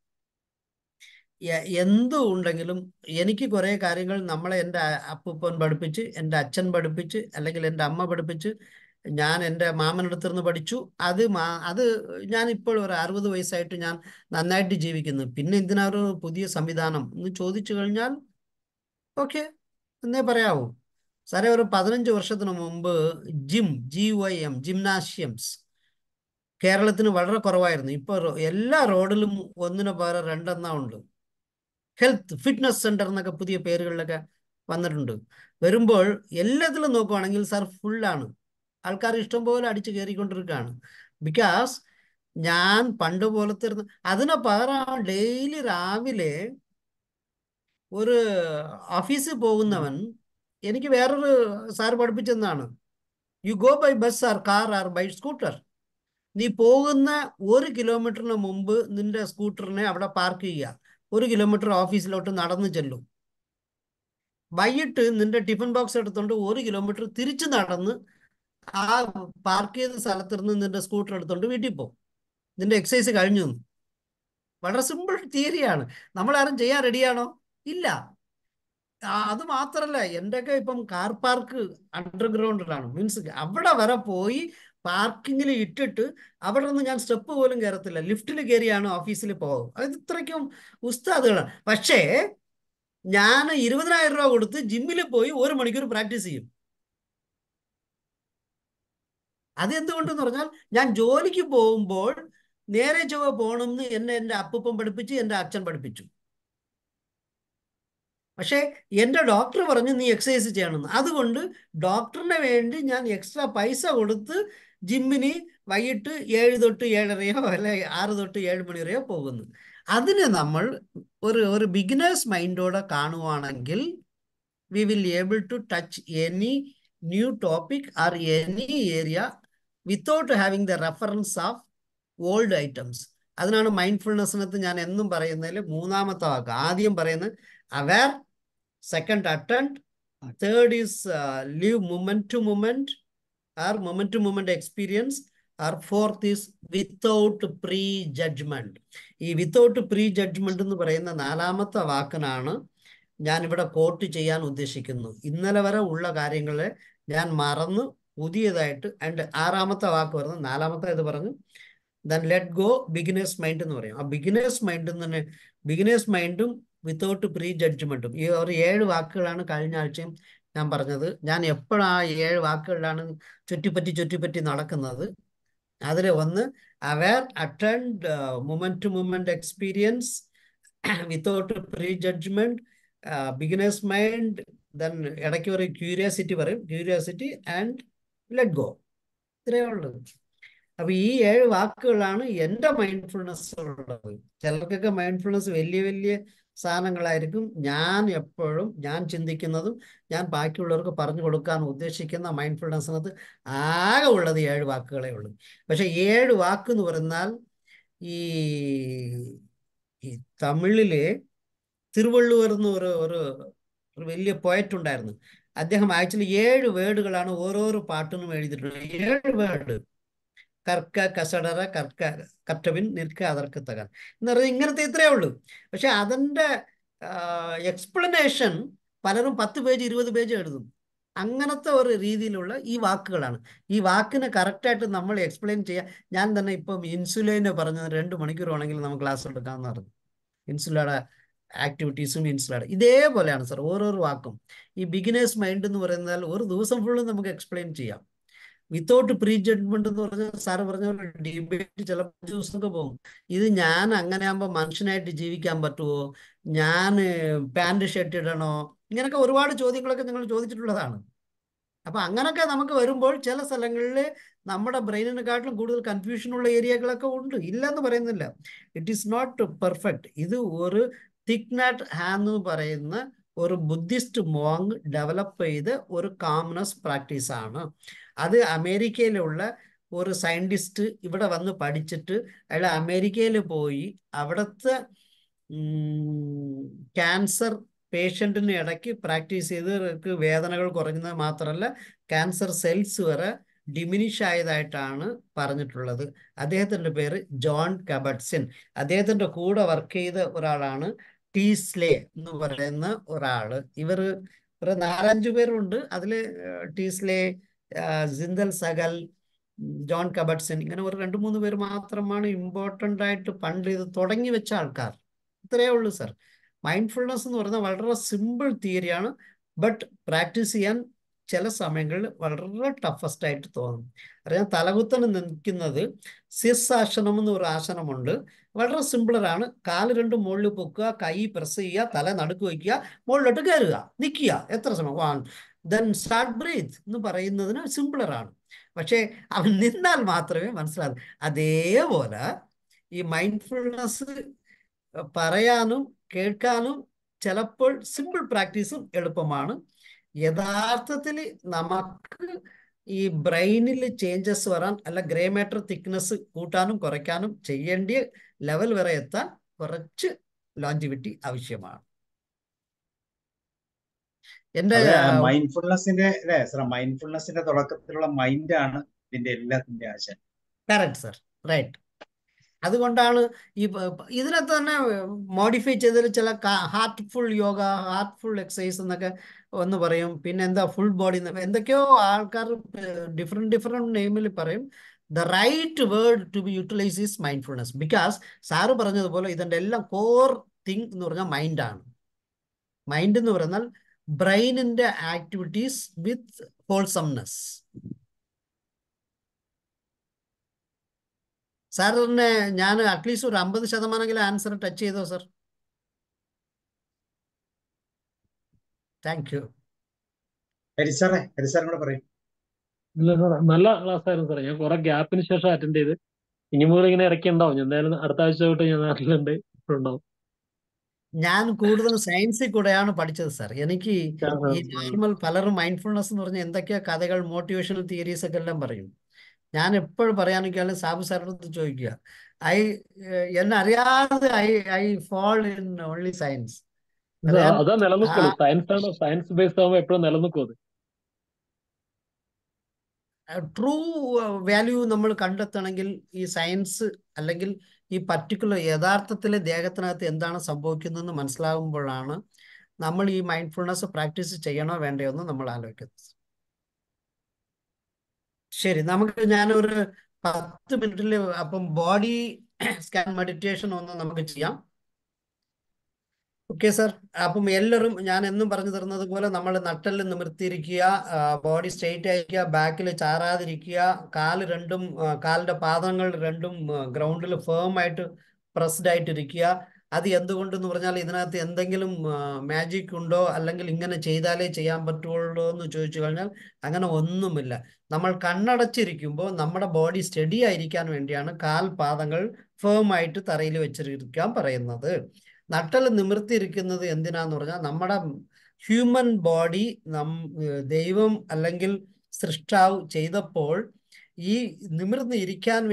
എന്തു ഉണ്ടെങ്കിലും എനിക്ക് കുറേ കാര്യങ്ങൾ നമ്മളെ എൻ്റെ അപ്പൂപ്പൻ പഠിപ്പിച്ച്, എൻ്റെ അച്ഛൻ പഠിപ്പിച്ച്, അല്ലെങ്കിൽ എൻ്റെ അമ്മ പഠിപ്പിച്ച്, ഞാൻ എൻ്റെ മാമനടുത്ത് നിന്ന് പഠിച്ചു. അത് ഞാൻ ഇപ്പോൾ ഒരു 60 വയസ്സായിട്ട് ഞാൻ നന്നായിട്ട് ജീവിക്കുന്നു. പിന്നെ എന്തിനാ ഒരു പുതിയ സംവിധാനം എന്ന് ചോദിച്ചു കഴിഞ്ഞാൽ ഓക്കെ എന്നേ പറയാവൂ. സാറേ, ഒരു 15 വർഷത്തിന് മുമ്പ് GYM ജിംനാഷ്യംസ് കേരളത്തിന് വളരെ കുറവായിരുന്നു. ഇപ്പോൾ എല്ലാ റോഡിലും ഒന്നിനു പകരം രണ്ടെണ്ണം ഉണ്ട്. ഹെൽത്ത് ഫിറ്റ്നസ് സെന്റർ എന്നൊക്കെ പുതിയ പേരുകളിലൊക്കെ വന്നിട്ടുണ്ട്. വരുമ്പോൾ എല്ലാത്തിലും നോക്കുവാണെങ്കിൽ സാർ ഫുള്ളാണ്. ആൾക്കാർ ഇഷ്ടംപോലെ അടിച്ച് കയറിക്കൊണ്ടിരിക്കുകയാണ്. ബിക്കോസ് ഞാൻ പണ്ട് പോലത്തെ അതിന് പകരം ഡെയിലി രാവിലെ ഒരു ഓഫീസിൽ പോകുന്നവൻ എനിക്ക് വേറൊരു സാർ പഠിപ്പിച്ചെന്നാണ്, you go by bus or car or by scooter. നീ പോകുന്ന 1 കിലോമീറ്ററിന് മുമ്പ് നിന്റെ സ്കൂട്ടറിനെ അവിടെ പാർക്ക് ചെയ്യുക. 1 കിലോമീറ്റർ ഓഫീസിലോട്ട് നടന്നു ചെല്ലും. വൈകിട്ട് നിന്റെ ടിഫിൻ ബോക്സ് എടുത്തുകൊണ്ട് 1 കിലോമീറ്റർ തിരിച്ചു നടന്ന് ആ പാർക്ക് ചെയ്ത സ്ഥലത്തിരുന്ന് നിന്റെ സ്കൂട്ടർ എടുത്തുകൊണ്ട് വീട്ടിൽ പോകും. നിന്റെ എക്സസൈസ് കഴിഞ്ഞു. വളരെ സിമ്പിൾ തിയറിയാണ്. നമ്മളാരും ചെയ്യാൻ റെഡിയാണോ? ഇല്ല. അത് മാത്രല്ല, എൻ്റെയൊക്കെ ഇപ്പം കാർ പാർക്ക് അണ്ടർഗ്രൗണ്ടിലാണ്. മീൻസ് അവിടെ വരെ പോയി പാർക്കിങ്ങിൽ ഇട്ടിട്ട് അവിടെ നിന്ന് ഞാൻ സ്റ്റെപ്പ് പോലും കയറത്തില്ല, ലിഫ്റ്റിൽ കയറിയാണ് ഓഫീസിൽ പോകും. അത് ഇത്രയ്ക്കും ഉസ്താദുകളാണ്. പക്ഷേ ഞാൻ 20,000 രൂപ കൊടുത്ത് ജിമ്മിൽ പോയി 1 മണിക്കൂർ പ്രാക്ടീസ് ചെയ്യും. അതെന്തുകൊണ്ടെന്ന് പറഞ്ഞാൽ ഞാൻ ജോലിക്ക് പോകുമ്പോൾ നേരെ ചൊവ്വ പോകണമെന്ന് എന്നെ എൻ്റെ അപ്പൂപ്പൻ പഠിപ്പിച്ച്, എൻ്റെ അച്ഛൻ പഠിപ്പിച്ചു. പക്ഷേ എൻ്റെ ഡോക്ടർ പറഞ്ഞു നീ എക്സസൈസ് ചെയ്യണമെന്ന്. അതുകൊണ്ട് ഡോക്ടറിന് വേണ്ടി ഞാൻ എക്സ്ട്രാ പൈസ കൊടുത്ത് ജിമ്മിന് വൈകിട്ട് 7 തൊട്ട് 7:30 അല്ലെ 6 തൊട്ട് 7 മണി വരെയോ പോകുന്നു. അതിന് നമ്മൾ ഒരു ബിഗിനേഴ്സ് മൈൻഡോടെ കാണുവാണെങ്കിൽ we will able to touch any new topic or any area without having the reference of old items. അതിനാണ് മൈൻഡ്ഫുൾനെസ്സിനകത്ത് ഞാൻ എന്നും പറയുന്നതിൽ 3ാമത്തെ വാക്ക്. ആദ്യം പറയുന്നത് aware, second attent, third is live moment to moment or moment to moment experience, or fourth is without pre-judgment. ഈ without pre-judgment എന്ന് പറയുന്ന 4ാമത്തെ വാക്കിനാണ് ഞാനിവിടെ കോട്ട് ചെയ്യാൻ ഉദ്ദേശിക്കുന്നു. ഇന്നലെ വരെ ഉള്ള കാര്യങ്ങളെ ഞാൻ മറന്ന് പുതിയതായിട്ട് ആൻഡ് 6ാമത്തെ വാക്ക് പറഞ്ഞു, 4ാമത്തെ ഇത് പറഞ്ഞു then let go beginner's mind എന്ന് പറയും. ആ ബിഗിനേഴ്സ് മൈൻഡ് തന്നെ, ബിഗിനേഴ്സ് മൈൻഡും വിത്തൗട്ട് പ്രീ ജഡ്ജ്മെൻറ്റും, ഈ ഒരു 7 വാക്കുകളാണ് കഴിഞ്ഞ ആഴ്ചയും ഞാൻ പറഞ്ഞത്. ഞാൻ എപ്പോഴും ആ 7 വാക്കുകളിലാണ് ചുറ്റിപ്പറ്റി നടക്കുന്നത്. അതിൽ ഒന്ന് aware, attend, moment to moment experience, without pre judgment, beginner's mind, then ഇടയ്ക്ക് ഒരു ക്യൂരിയോസിറ്റി പറയും, ക്യൂരിയോസിറ്റി ആൻഡ് ലെറ്റ് ഗോ. ഇത്രയേ ഉള്ളൂ. അപ്പൊ ഈ 7 വാക്കുകളാണ് എൻ്റെ മൈൻഡ്ഫുൾനെസ് ഉള്ളത്. ചിലർക്കൊക്കെ മൈൻഡ്ഫുൾനെസ് വലിയ വലിയ സാധനങ്ങളായിരിക്കും. ഞാൻ എപ്പോഴും ഞാൻ ചിന്തിക്കുന്നതും ഞാൻ ബാക്കിയുള്ളവർക്ക് പറഞ്ഞു കൊടുക്കാൻ ഉദ്ദേശിക്കുന്ന മൈൻഡ്ഫുൾനെസ്സിനകത്ത് ആകെ ഉള്ളത് 7 വാക്കുകളേ ഉള്ളൂ. പക്ഷെ 7 വാക്ക് എന്ന് പറഞ്ഞാൽ ഈ തമിഴിലെ തിരുവള്ളുവർ എന്ന് ഒരു വലിയ പോയറ്റ് ഉണ്ടായിരുന്നു. അദ്ദേഹം ആക്ച്വലി 7 വേർഡുകളാണ് ഓരോരോ പാട്ടിനും എഴുതിയിട്ടുള്ളത്. 7 വേർഡ്: കർക്ക, കസടറ, കർക്കവിൻ, നിൽക്ക, അതർക്കത്തകൻ എന്ന് പറഞ്ഞാൽ ഇങ്ങനത്തെ ഇത്രയേ ഉള്ളൂ. പക്ഷെ അതിൻ്റെ എക്സ്പ്ലനേഷൻ പലരും 10 പേജ് 20 പേജ് എഴുതും. അങ്ങനത്തെ ഒരു രീതിയിലുള്ള ഈ വാക്കുകളാണ്. ഈ വാക്കിനെ കറക്റ്റായിട്ട് നമ്മൾ എക്സ്പ്ലെയിൻ ചെയ്യുക. ഞാൻ തന്നെ ഇപ്പം ഇൻസുലിനെ പറഞ്ഞത് 2 മണിക്കൂർ വേണമെങ്കിൽ നമുക്ക് ക്ലാസ് എടുക്കാമെന്ന് പറഞ്ഞു. ഇൻസുലയുടെ ആക്ടിവിറ്റീസും ഇൻസുലയുടെ ഇതേപോലെയാണ് സാർ ഓരോരോ വാക്കും. ഈ ബിഗിനേഴ്സ് മൈൻഡ് എന്ന് പറയുന്നാൽ ഒരു ദിവസം ഫുള്ള് നമുക്ക് എക്സ്പ്ലെയിൻ ചെയ്യാം. വിത്തൗട്ട് പ്രീ ജഡ്ജ്മെന്റ് എന്ന് പറഞ്ഞാൽ സാറ് പറഞ്ഞ ഡിബേറ്റ് ചിലപ്പോൾ ദിവസമൊക്കെ പോകും. ഇത് ഞാൻ അങ്ങനെ ആകുമ്പോൾ മനുഷ്യനായിട്ട് ജീവിക്കാൻ പറ്റുമോ, ഞാൻ പാൻറ് ഷർട്ട് ഇടണോ, ഇങ്ങനെയൊക്കെ ഒരുപാട് ചോദ്യങ്ങളൊക്കെ നിങ്ങൾ ചോദിച്ചിട്ടുള്ളതാണ്. അപ്പൊ അങ്ങനൊക്കെ നമുക്ക് വരുമ്പോൾ ചില സ്ഥലങ്ങളിൽ നമ്മുടെ ബ്രെയിനിനെക്കാട്ടിലും കൂടുതൽ കൺഫ്യൂഷനുള്ള ഏരിയകളൊക്കെ ഉണ്ട്, ഇല്ലെന്ന് പറയുന്നില്ല. It is not perfect. ഇത് ഒരു തിക് നാട്ട് ഹാൻ എന്ന് പറയുന്ന ഒരു ബുദ്ധിസ്റ്റ് മോങ് ഡെവലപ്പ് ചെയ്ത ഒരു കാംനെസ് പ്രാക്ടീസാണ്. അത് അമേരിക്കയിലുള്ള ഒരു സയൻറ്റിസ്റ്റ് ഇവിടെ വന്ന് പഠിച്ചിട്ട് അയാൾ അമേരിക്കയിൽ പോയി അവിടുത്തെ ക്യാൻസർ പേഷ്യൻറ്റിന് ഇടയ്ക്ക് പ്രാക്ടീസ് ചെയ്ത് വേദനകൾ കുറഞ്ഞത് മാത്രമല്ല ക്യാൻസർ സെൽസ് വരെ ഡിമിനിഷ് ആയതായിട്ടാണ് പറഞ്ഞിട്ടുള്ളത്. അദ്ദേഹത്തിൻ്റെ പേര് ജോൺ കബട്സിൻ. അദ്ദേഹത്തിൻ്റെ കൂടെ വർക്ക് ചെയ്ത ഒരാളാണ് ടീസ്ലെ എന്ന് പറയുന്ന ഒരാള്. ഇവർ ഒരു 4-5 പേരുണ്ട്. അതിൽ ടീസ്ലെ, ജിന്ദൽ സഗൽ, ജോൺ കബട്സിൻ, ഇങ്ങനെ ഒരു 2-3 പേര് മാത്രമാണ് ഇമ്പോർട്ടൻ്റ് ആയിട്ട് പണ്ട് ഇത് തുടങ്ങി വെച്ച ആൾക്കാർ. ഇത്രയേ ഉള്ളൂ സർ. മൈൻഡ്ഫുൾനെസ് എന്ന് പറയുന്നത് വളരെ സിമ്പിൾ തിയറിയാണ്. ബട്ട് പ്രാക്ടീസ് ചെയ്യാൻ ചില സമയങ്ങളിൽ വളരെ ടഫസ്റ്റ് ആയിട്ട് തോന്നും. അറിയാം, തലകുത്തനെ നിൽക്കുന്നത് ശീർഷാസനം എന്ന് ഒരു ആസനമുണ്ട്. വളരെ സിമ്പിളറാണ്. കാല് രണ്ടും മുകളിൽ പൊക്കുക, കൈ പ്രസ് ചെയ്യുക, തല നടുക്ക് വയ്ക്കുക, മുകളിലോട്ട് കയറുക, നിൽക്കുക. എത്ര സമയം? 1 ദെൻ സ്റ്റാർട്ട് ബ്രീത്ത് എന്ന് പറയുന്നതിന് സിമ്പിളറാണ്. പക്ഷേ അവൻ നിന്നാൽ മാത്രമേ മനസ്സിലാകൂ. അതേപോലെ ഈ മൈൻഡ്ഫുൾനെസ് പറയാനും കേൾക്കാനും ചിലപ്പോൾ സിമ്പിൾ പ്രാക്ടീസും എളുപ്പമാണ്. യഥാർത്ഥത്തിൽ നമുക്ക് ഈ ബ്രെയിനിൽ ചേഞ്ചസ് വരാൻ, അല്ല ഗ്രേ മാറ്റർ തിക്നെസ് കൂട്ടാനും കുറയ്ക്കാനും ചെയ്യേണ്ട ലെവൽ വരെ എത്താൻ കുറച്ച് ലോഞ്ചിവിറ്റി ആവശ്യമാണ്. എൻ്റെ മൈൻഡ്ഫുൾനെസിന്റെ അല്ലേ സാർ, മൈൻഡ്ഫുൾനെസിന്റെ തുടക്കത്തിലുള്ള മൈൻഡാണ് ഇതിന്റെ എല്ലാത്തിന്റെ ആശയം. Correct sir, right. അതുകൊണ്ടാണ് ഈ ഇതിനകത്ത് തന്നെ മോഡിഫൈ ചെയ്തതിൽ ചില ഹാർട്ട്ഫുൾ യോഗ, ഹാർട്ട്ഫുൾ എക്സസൈസ് എന്നൊക്കെ ഒന്ന് പറയും. പിന്നെ എന്താ ഫുൾ ബോഡി, എന്തൊക്കെയോ ആൾക്കാർ ഡിഫറെൻറ്റ് നെയിമിൽ പറയും. The right word to be utilise is mindfulness. Because sir പറഞ്ഞതുപോലെ ഇതിൻ്റെ എല്ലാം കോർ തിങ് എന്ന് പറഞ്ഞാൽ മൈൻഡാണ്. മൈൻഡ് എന്ന് പറഞ്ഞാൽ ബ്രെയിനിൻ്റെ ആക്ടിവിറ്റീസ് വിത്ത് ഹോൾസംനെസ്. സാറിന് ഞാൻ അറ്റ്ലീസ്റ്റ് ഒരു 50% ആൻസർ ടച്ച് ചെയ്തോ സർ? Thank you. ഹരിസാറും കൂടെ പറയും. ഇല്ല സാറേ, നല്ല ക്ലാസ് ആയിരുന്നു സാറേ. ഞാൻ കുറെ ഗ്യാപ്പിന് ശേഷം അറ്റൻഡ് ചെയ്ത്. ഇനി മുതൽ ഇങ്ങനെ ഇടയ്ക്ക് ഉണ്ടാവും. ഞാൻ എന്തായാലും അടുത്ത ആഴ്ച തൊട്ട് ഞാൻ നാട്ടിലുണ്ട്, ഉണ്ടാവും. ഞാൻ കൂടുതൽ സയൻസിൽ കൂടെയാണ് പഠിച്ചത് സാർ. എനിക്ക് ഈ നോർമൽ പലരും മൈൻഡ്ഫുൾനെസ് എന്ന് പറഞ്ഞാൽ എന്തൊക്കെയാ കഥകൾ, മോട്ടിവേഷണൽ തിയറീസ് ഒക്കെ എല്ലാം പറയും. ഞാൻ എപ്പോഴും പറയാനൊക്കെയാണ് സാബു സാറിനടുത്ത് ചോദിക്കുക. എന്നെ അറിയാതെ I fall in only science. അതാ നിലനിൽക്കുള്ളൂ. സയൻസ് ആണ്, സയൻസ് ബേസ്ഡ് ആകുമ്പോൾ എപ്പോഴും നിലനിൽക്കും അത്. ട്രൂ വാല്യൂ നമ്മൾ കണ്ടെത്തണമെങ്കിൽ ഈ സയൻസ് അല്ലെങ്കിൽ ഈ പർട്ടിക്കുലർ യഥാർത്ഥത്തിലെ ദേഹത്തിനകത്ത് എന്താണ് സംഭവിക്കുന്നതെന്ന് മനസ്സിലാകുമ്പോഴാണ് നമ്മൾ ഈ മൈൻഡ്ഫുൾനെസ് പ്രാക്ടീസ് ചെയ്യണോ വേണ്ടയോ എന്ന് നമ്മൾ ആലോചിക്കുന്നത്. ശരി, ഞാനൊരു 10 മിനിറ്റിൽ അപ്പം ബോഡി സ്കാൻ മെഡിറ്റേഷൻ ഒന്ന് നമുക്ക് ചെയ്യാം. Okay sir. അപ്പം എല്ലാവരും ഞാൻ എന്നും പറഞ്ഞു തരുന്നത് പോലെ നമ്മൾ നട്ടെല്ല് നിമിർത്തിയിരിക്കുക, ബോഡി സ്ട്രെയിറ്റ് ആയിരിക്കുക, ബാക്കിൽ ചാറാതിരിക്കുക, കാലിൻ്റെ പാദങ്ങൾ രണ്ടും ഗ്രൗണ്ടിൽ ഫേം ആയിട്ട് പ്രസ്ഡ് ആയിട്ടിരിക്കുക. അത് എന്തുകൊണ്ടെന്ന് പറഞ്ഞാൽ ഇതിനകത്ത് എന്തെങ്കിലും മാജിക് ഉണ്ടോ, അല്ലെങ്കിൽ ഇങ്ങനെ ചെയ്താലേ ചെയ്യാൻ പറ്റുള്ളൂ എന്ന് ചോദിച്ചു കഴിഞ്ഞാൽ അങ്ങനെ ഒന്നുമില്ല. നമ്മൾ കണ്ണടച്ചിരിക്കുമ്പോൾ നമ്മുടെ ബോഡി സ്റ്റഡി ആയിരിക്കാൻ വേണ്ടിയാണ് കാൽപാദങ്ങൾ ഫേം ആയിട്ട് തറയിൽ വെച്ചിരിക്കാൻ പറയുന്നത്. നട്ടൽ നിമിർത്തിയിരിക്കുന്നത് എന്തിനാന്ന് പറഞ്ഞാൽ നമ്മുടെ ഹ്യൂമൻ ബോഡി ദൈവം അല്ലെങ്കിൽ സൃഷ്ടാവ് ചെയ്തപ്പോൾ ഈ നിമിർന്നിരിക്കാൻ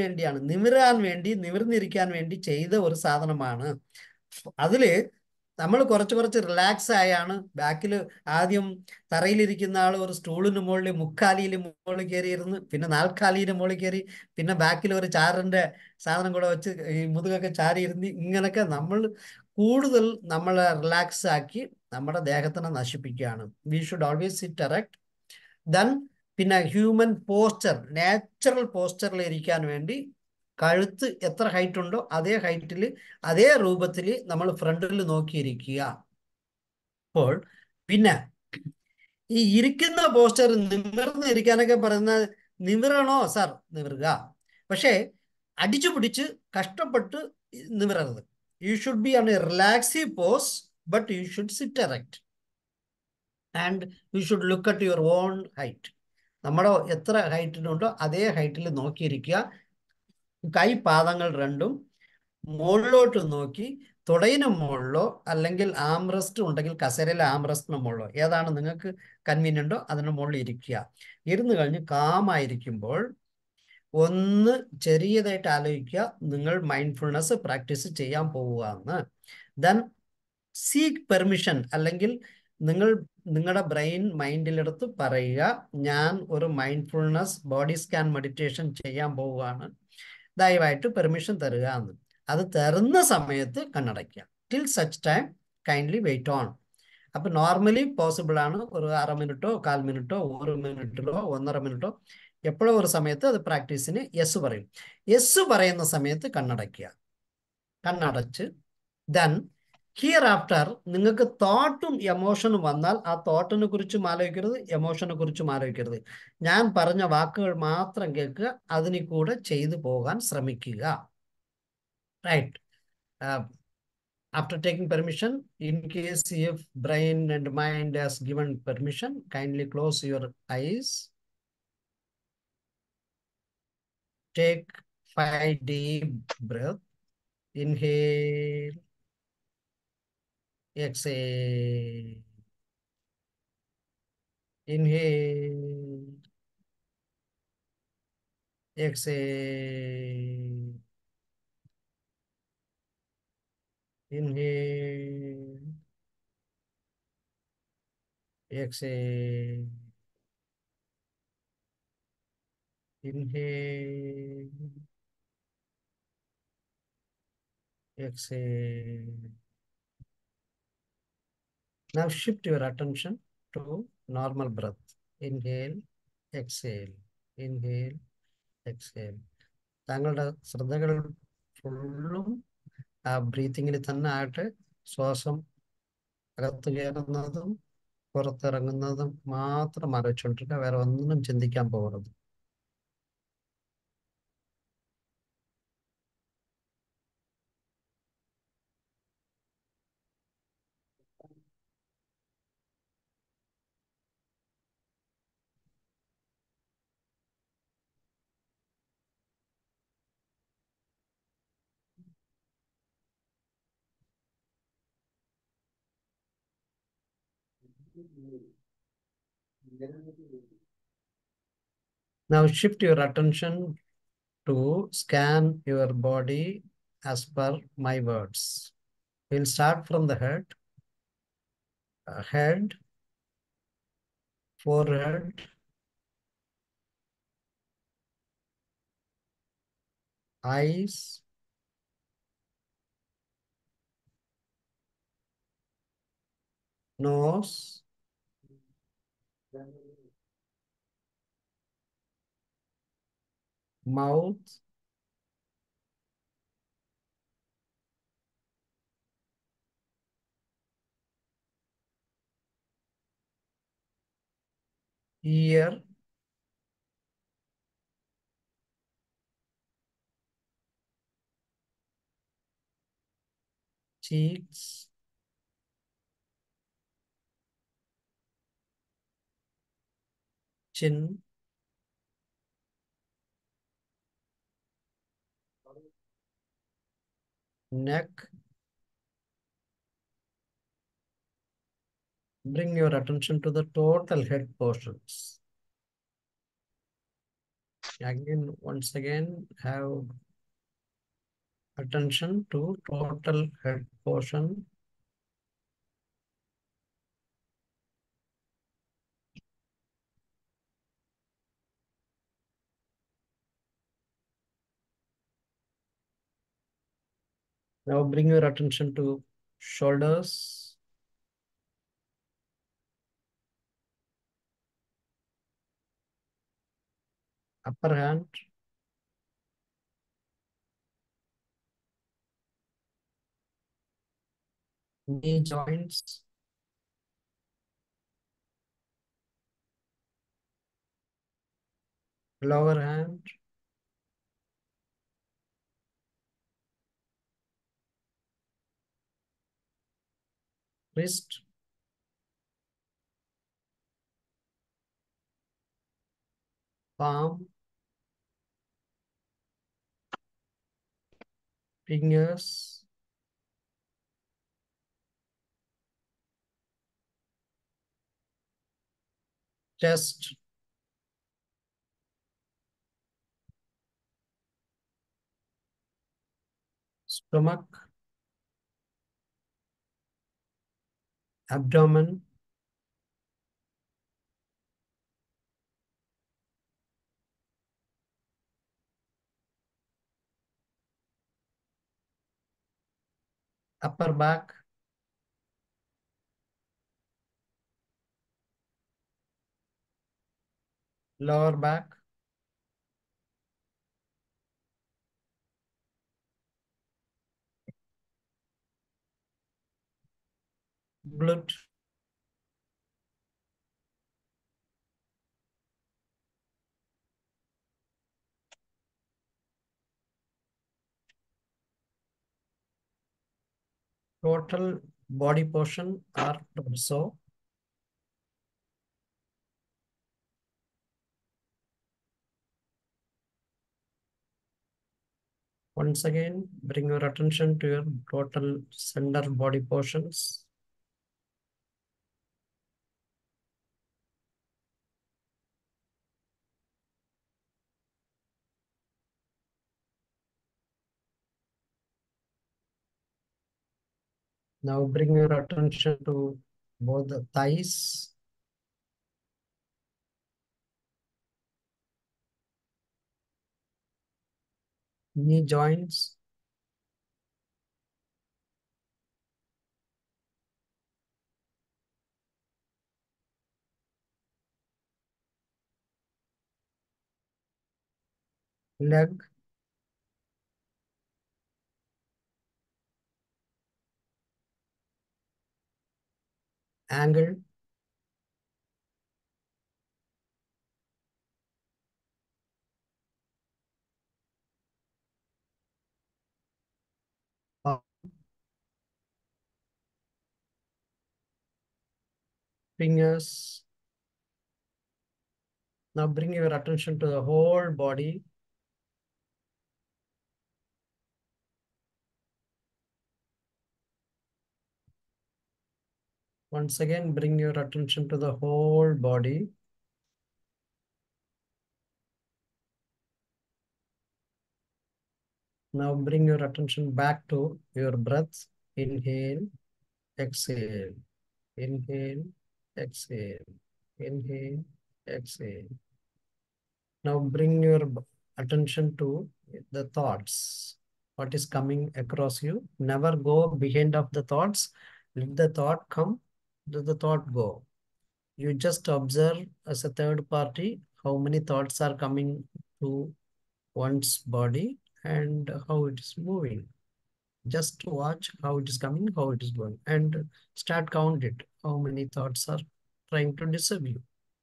വേണ്ടി ചെയ്ത ഒരു സാധനമാണ്. അതില് നമ്മൾ കുറച്ച് റിലാക്സ് ആയാണ് ബാക്കിൽ ആദ്യം തറയിലിരിക്കുന്ന ആൾ ഒരു സ്റ്റൂളിന് മുകളിൽ മുക്കാലിയിൽ മുകളിൽ കയറിയിരുന്ന്, പിന്നെ 4 മുകളിൽ കയറി, പിന്നെ ബാക്കിൽ ഒരു ചാറിന്റെ സാധനം കൂടെ വെച്ച് ഈ മുതുകൊക്കെ ചാരിയിരുന്ന്, ഇങ്ങനൊക്കെ നമ്മൾ കൂടുതൽ നമ്മളെ റിലാക്സ് ആക്കി നമ്മുടെ ദേഹത്തിനെ നശിപ്പിക്കുകയാണ്. We should always sit erect. Then പിന്നെ ഹ്യൂമൻ പോസ്ചർ, നാച്ചുറൽ പോസ്ചറിൽ ഇരിക്കാൻ വേണ്ടി കഴുത്ത് എത്ര ഹൈറ്റ് ഉണ്ടോ അതേ ഹൈറ്റിൽ അതേ രൂപത്തിൽ നമ്മൾ ഫ്രണ്ടിൽ നോക്കിയിരിക്കുക. അപ്പോൾ പിന്നെ ഈ ഇരിക്കുന്ന പോസ്ചർ നിമിർന്ന് ഇരിക്കാനൊക്കെ പറയുന്ന നിമിരണോ സാർ? നിമിറുക, പക്ഷേ അടിച്ചു പിടിച്ച് കഷ്ടപ്പെട്ട് നിമിറരുത്. You should be on a relaxive pose, but you should sit erect. And you should look at your own height. നമ്മുടെ എത്ര ഹൈറ്റിനുണ്ടോ അതേ ഹൈറ്റിൽ നോക്കിയിരിക്കുക. കൈ പാദങ്ങൾ രണ്ടും മുകളിലോട്ട് നോക്കി, തുടയിന് മുകളിലോ അല്ലെങ്കിൽ ആംറസ്റ്റ് ഉണ്ടെങ്കിൽ കസേരയിലെ ആംറസ്റ്റിന് മുകളിലോ, ഏതാണ് നിങ്ങൾക്ക് കൺവീനിയൻ്റോ അതിന് മുകളിൽ ഇരിക്കുക. ഇരുന്ന് കഴിഞ്ഞ് കാമായിരിക്കുമ്പോൾ ഒന്ന് ചെറിയതായിട്ട് ആലോചിക്കുക, നിങ്ങൾ മൈൻഡ്ഫുൾനെസ് പ്രാക്ടീസ് ചെയ്യാൻ പോവുകയെന്ന്. ദെൻ സീക്ക് പെർമിഷൻ, അല്ലെങ്കിൽ നിങ്ങളുടെ ബ്രെയിൻ മൈൻഡിലെടുത്ത് പറയുക, ഞാൻ ഒരു മൈൻഡ്ഫുൾനെസ് ബോഡി സ്കാൻ മെഡിറ്റേഷൻ ചെയ്യാൻ പോവുകയാണ്, ദയവായിട്ട് പെർമിഷൻ തരിക എന്ന്. അത് തരുന്ന സമയത്ത് കണ്ണടയ്ക്കുക. Till such time kindly wait on. അപ്പൊ നോർമലി പോസിബിൾ ആണ്. ഒരു 1/2 മിനിറ്റോ 1/4 മിനിറ്റോ 1 മിനിറ്റിലോ 1.5 മിനിറ്റോ എപ്പോഴോ ഒരു സമയത്ത് അത് പ്രാക്ടീസിന് യെസ് പറയും. യെസ് പറയുന്ന സമയത്ത് കണ്ണടയ്ക്കുക. കണ്ണടച്ച് ദെൻ ഹിയർ ആഫ്റ്റർ നിങ്ങൾക്ക് തോട്ടും എമോഷനും വന്നാൽ ആ തോട്ടിനെ കുറിച്ചും ആലോചിക്കരുത്, എമോഷനെ കുറിച്ചും ആലോചിക്കരുത്. ഞാൻ പറഞ്ഞ വാക്കുകൾ മാത്രം കേൾക്കുക, അതിന് കൂടെ ചെയ്തു പോകാൻ ശ്രമിക്കുക. Right. After taking permission, in case if brain and mind has given permission, kindly close your eyes. Take 5 deep breath. Inhale, exhale. Inhale, exhale. Inhale, exhale. Inhale, exhale. Now shift your attention to normal breath. Inhale, exhale. Inhale, exhale. താങ്കളുടെ ശ്രദ്ധകൾ ഫുള്ളും ആ ബ്രീത്തിങ്ങിൽ തന്നെ ആയിട്ട്, ശ്വാസം അകത്ത് കയറുന്നതും പുറത്തിറങ്ങുന്നതും മാത്രം ആലോചിച്ചുകൊണ്ടിരിക്കുക. വേറെ ഒന്നും ചിന്തിക്കാൻ പോകരുത്. Now shift your attention to scan your body as per my words. We'll start from the head, forehead, eyes, nose, mouth, ear, cheeks, chin, neck. Bring your attention to the total head portions. Again, once again, have attention to total head portion. Now bring your attention to shoulders, upper hand, knee joints, lower hand, wrist, palm, fingers, chest, stomach, abdomen, upper back, lower back, glute, total body portion or torso, once again, bring your attention to your total center body portions. Now bring your attention to both the thighs, knee joints, leg, angle, palm, fingers. Now bring your attention to the whole body. Once again, bring your attention to the whole body. Now bring your attention back to your breath. Inhale, exhale, inhale, exhale, inhale, exhale. Now bring your attention to the thoughts. What is coming across you? Never go behind of the thoughts. Let the thought come, let the thought go. You just observe as a third party how many thoughts are coming to one's body and how it is moving. Just watch how it is coming, how it is going, and start count it. How many thoughts are trying to disturb you?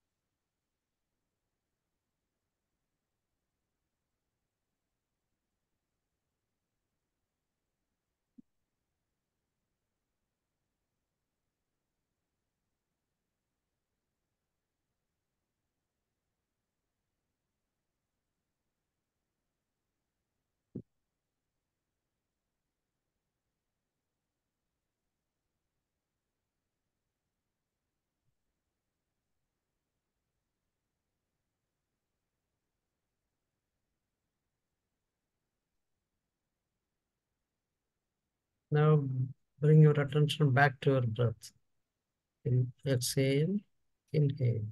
Now bring your attention back to your breath. Exhale, inhale.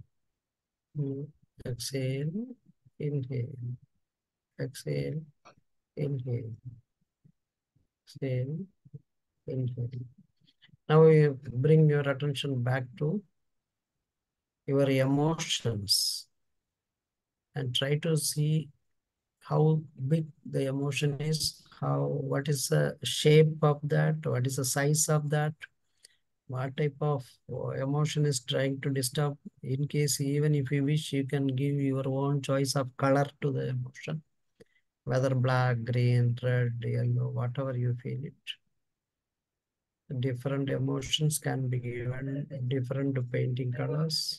Exhale, inhale. Exhale, inhale. Exhale, inhale. Now you bring your attention back to your emotions and try to see how big the emotion is, what is the shape of that, what is the size of that, what type of emotion is trying to disturb. In case, even if you wish, you can give your own choice of color to the emotion, whether black, green, red, yellow, whatever you feel it. Different emotions can be given different painting colors.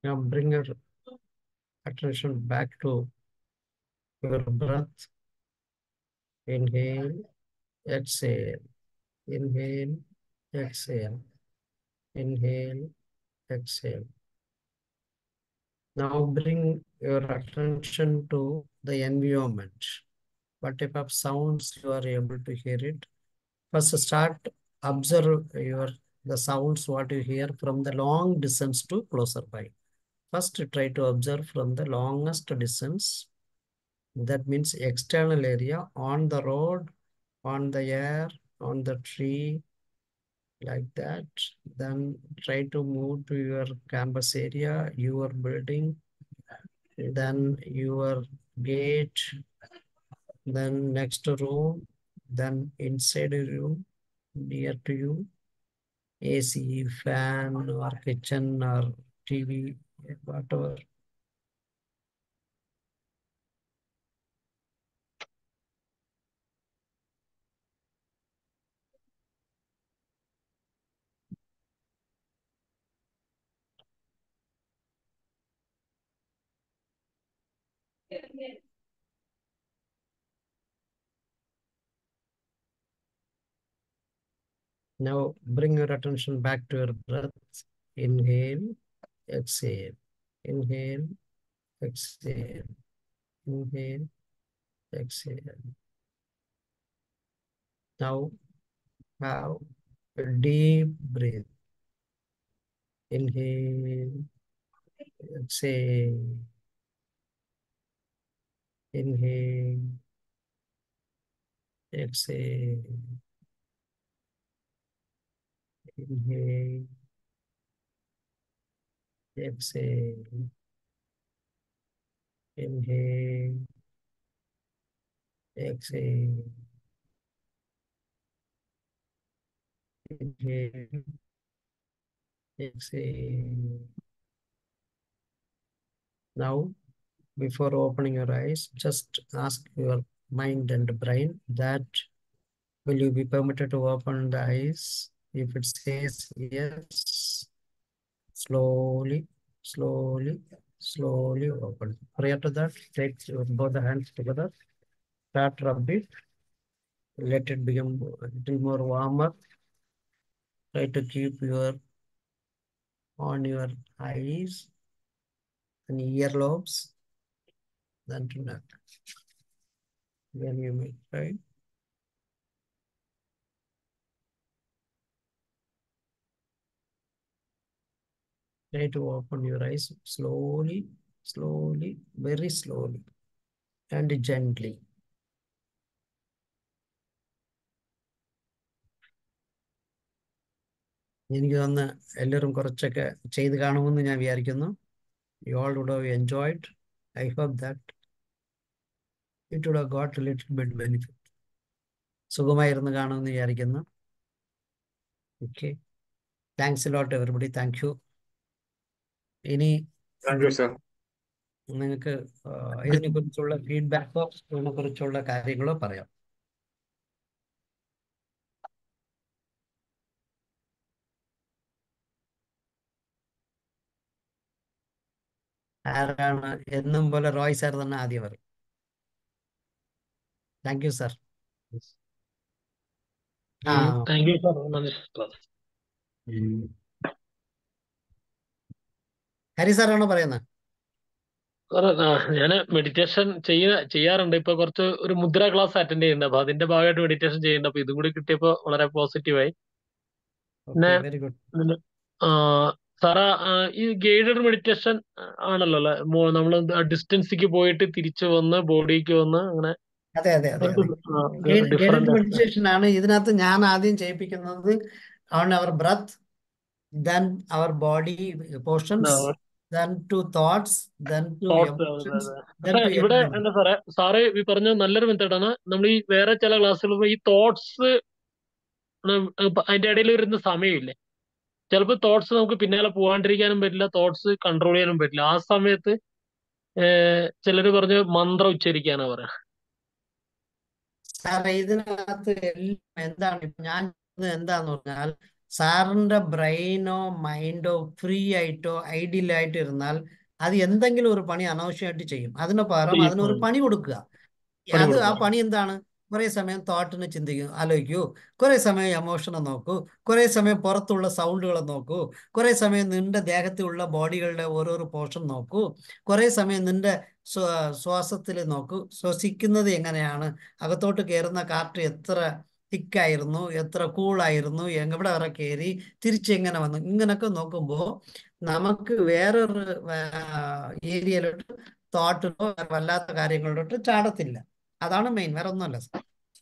Now bring your attention back to your breath. Inhale, exhale, inhale, exhale, inhale, exhale. Now bring your attention to the environment. What type of sounds you are able to hear it? First start observe the sounds what you hear from the long distance to closer by. First try to observe from the longest distance. That means external area, on the road, on the air, on the tree, like that. Then try to move to your campus area, your building, then your gate, then next room, then inside a room near to you, AC, fan, or kitchen, or TV, whatever. Now bring your attention back to your breath. Inhale, exhale, inhale, exhale, inhale, exhale. Now have a deep breath. Inhale, exhale, inhale, exhale, inhale, exhale, inhale, exhale, inhale, exhale. Now, before opening your eyes, just ask your mind and brain that will you be permitted to open the eyes? If it says yes, slowly, slowly, slowly open. Prior to that, take your both the hands together, start rub it, let it become a little more warmer. Try to keep on your eyes and earlobes, then to neck. Then you may try. Try to open your eyes slowly, slowly, very slowly, and gently. എനിക്ക് തോന്നുന്നു എല്ലാവരും കുറച്ചൊക്കെ ചെയ്ത് കാണുമെന്ന് ഞാൻ വിചാരിക്കുന്നു. You all would have enjoyed. I hope that it would have got a little bit benefit. സുഖമായിരുന്നു കാണുമെന്ന് വിചാരിക്കുന്നു. Okay. Thanks a lot everybody. Thank you. ഇനി താങ്ക് യു സർ. നിങ്ങൾക്ക് ഇതിനെക്കുറിച്ചുള്ള ഫീഡ്ബാക്കോ ഇതിനെക്കുറിച്ചുള്ള കാര്യങ്ങളോ പറയാം. ആരാണ്? എന്നും പോലെ റോയ് സാർ തന്നെ ആദ്യം പറയും. Thank you sir. Thank you sir. Class Hari സാറാണോ പറയുന്നത്? ഞാൻ മെഡിറ്റേഷൻ ചെയ്യാറുണ്ട്. ഇപ്പൊ കുറച്ച് ഒരു മുദ്ര ക്ലാസ് അറ്റൻഡ് ചെയ്യുന്നുണ്ട്. അപ്പൊ അതിന്റെ ഭാഗമായിട്ട് മെഡിറ്റേഷൻ ചെയ്യുന്നുണ്ട്. അപ്പൊ ഇതും കൂടി കിട്ടിയപ്പോ വളരെ പോസിറ്റീവായി. പിന്നെ വെരി ഗുഡ്. സാറാ, ഈ ഗൈഡഡ് മെഡിറ്റേഷൻ ആണല്ലോ അല്ലെ? നമ്മൾ ഡിസ്റ്റൻസിക്ക് പോയിട്ട് തിരിച്ചു വന്ന് ബോഡിക്ക് വന്ന് അങ്ങനെ അതെ അതെ അതെ ഗൈഡഡ് ഡിഫറെന്റ് മെഡിറ്റേഷൻ ആണ്. ഇതിനകത്ത് ഞാൻ ആദ്യം ചെയ്യിപ്പിക്കുന്നത് on our breath, then our body portions, then to thoughts, then to emotions, then to ഇവിടെ everything. എന്താ സാറ് ഈ പറഞ്ഞ നല്ലൊരു മെത്തേഡാണ്. നമ്മൾ ഈ വേറെ ചില ക്ലാസ്സുകൾ ഈ തോട്ട്സ് അതിന്റെ ഇടയിൽ വരുന്ന സമയമില്ലേ, ചിലപ്പോൾ തോട്ട്സ് നമുക്ക് പിന്നാലെ പോകാണ്ടിരിക്കാനും പറ്റില്ല, തോട്ട്സ് കൺട്രോൾ ചെയ്യാനും പറ്റില്ല. ആ സമയത്ത് ചിലര് പറഞ്ഞ് മന്ത്രം ഉച്ചരിക്കാനാ പറയാ. സാറേ ഇതിനകത്ത് എല്ലാം എന്താണ് ഞാൻ എന്താന്ന് പറഞ്ഞാൽ സാറിന്റെ ബ്രെയിനോ മൈൻഡോ ഫ്രീ ആയിട്ടോ ഐഡിയലായിട്ടോ ഇരുന്നാൽ അത് എന്തെങ്കിലും ഒരു പണി അനാവശ്യമായിട്ട് ചെയ്യും. അതിന് പകരം അതിനൊരു പണി കൊടുക്കുക. അത് ആ പണി എന്താണ്? കുറെ സമയം തോട്ടിന് ചിന്തിക്കും, ആലോചിക്കൂ, കുറെ സമയം എമോഷനെ നോക്കൂ, കുറെ സമയം പുറത്തുള്ള സൗണ്ടുകളെ നോക്കൂ, കുറെ സമയം നിന്റെ ദേഹത്തിലുള്ള ബോഡികളുടെ ഓരോരോ പോർഷൻ നോക്കൂ, കുറെ സമയം നിന്റെ ശ്വാസത്തിൽ നോക്കൂ, ശ്വസിക്കുന്നത് എങ്ങനെയാണ്, അകത്തോട്ട് കയറുന്ന കാറ്റ് എത്ര തിക്കായിരുന്നു, എത്ര കൂളായിരുന്നു, എവിടെ വരെ കയറി, തിരിച്ചെങ്ങനെ വന്നു, ഇങ്ങനൊക്കെ നോക്കുമ്പോൾ നമുക്ക് വേറൊരു ഏരിയയിലോട്ട് തോട്ടിലോ വല്ലാത്ത കാര്യങ്ങളിലോട്ട് ചാടത്തില്ല. അതാണ് മെയിൻ, വേറെ ഒന്നുമല്ല സർ.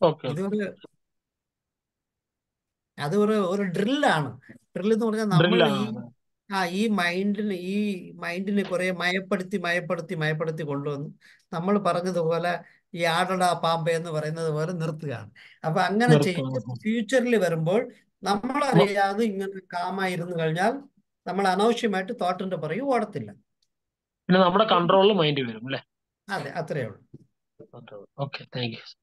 അതൊരു ഡ്രില്ലാണ്. ഡ്രിൽ എന്ന് പറഞ്ഞാൽ നമ്മൾ ഈ മൈൻഡിനെ കുറെ മയപ്പെടുത്തി കൊണ്ടുവന്ന് നമ്മൾ പറഞ്ഞതുപോലെ ഈ ആടടാ പാമ്പ എന്ന് പറയുന്നത് പോലെ നിർത്തുകയാണ്. അപ്പൊ അങ്ങനെ ചെയ്ത് ഫ്യൂച്ചറിൽ വരുമ്പോൾ നമ്മളറിയാതെ ഇങ്ങനെ കാമായിരുന്നു കഴിഞ്ഞാൽ നമ്മൾ അനാവശ്യമായിട്ട് തോട്ടിന്റെ പുറകെ ഓടത്തില്ല. പിന്നെ നമ്മുടെ കൺട്രോളിൽ മൈൻഡ് വരും അല്ലേ? അതെ, അത്രയേ ഉള്ളൂ. Okay, thank you.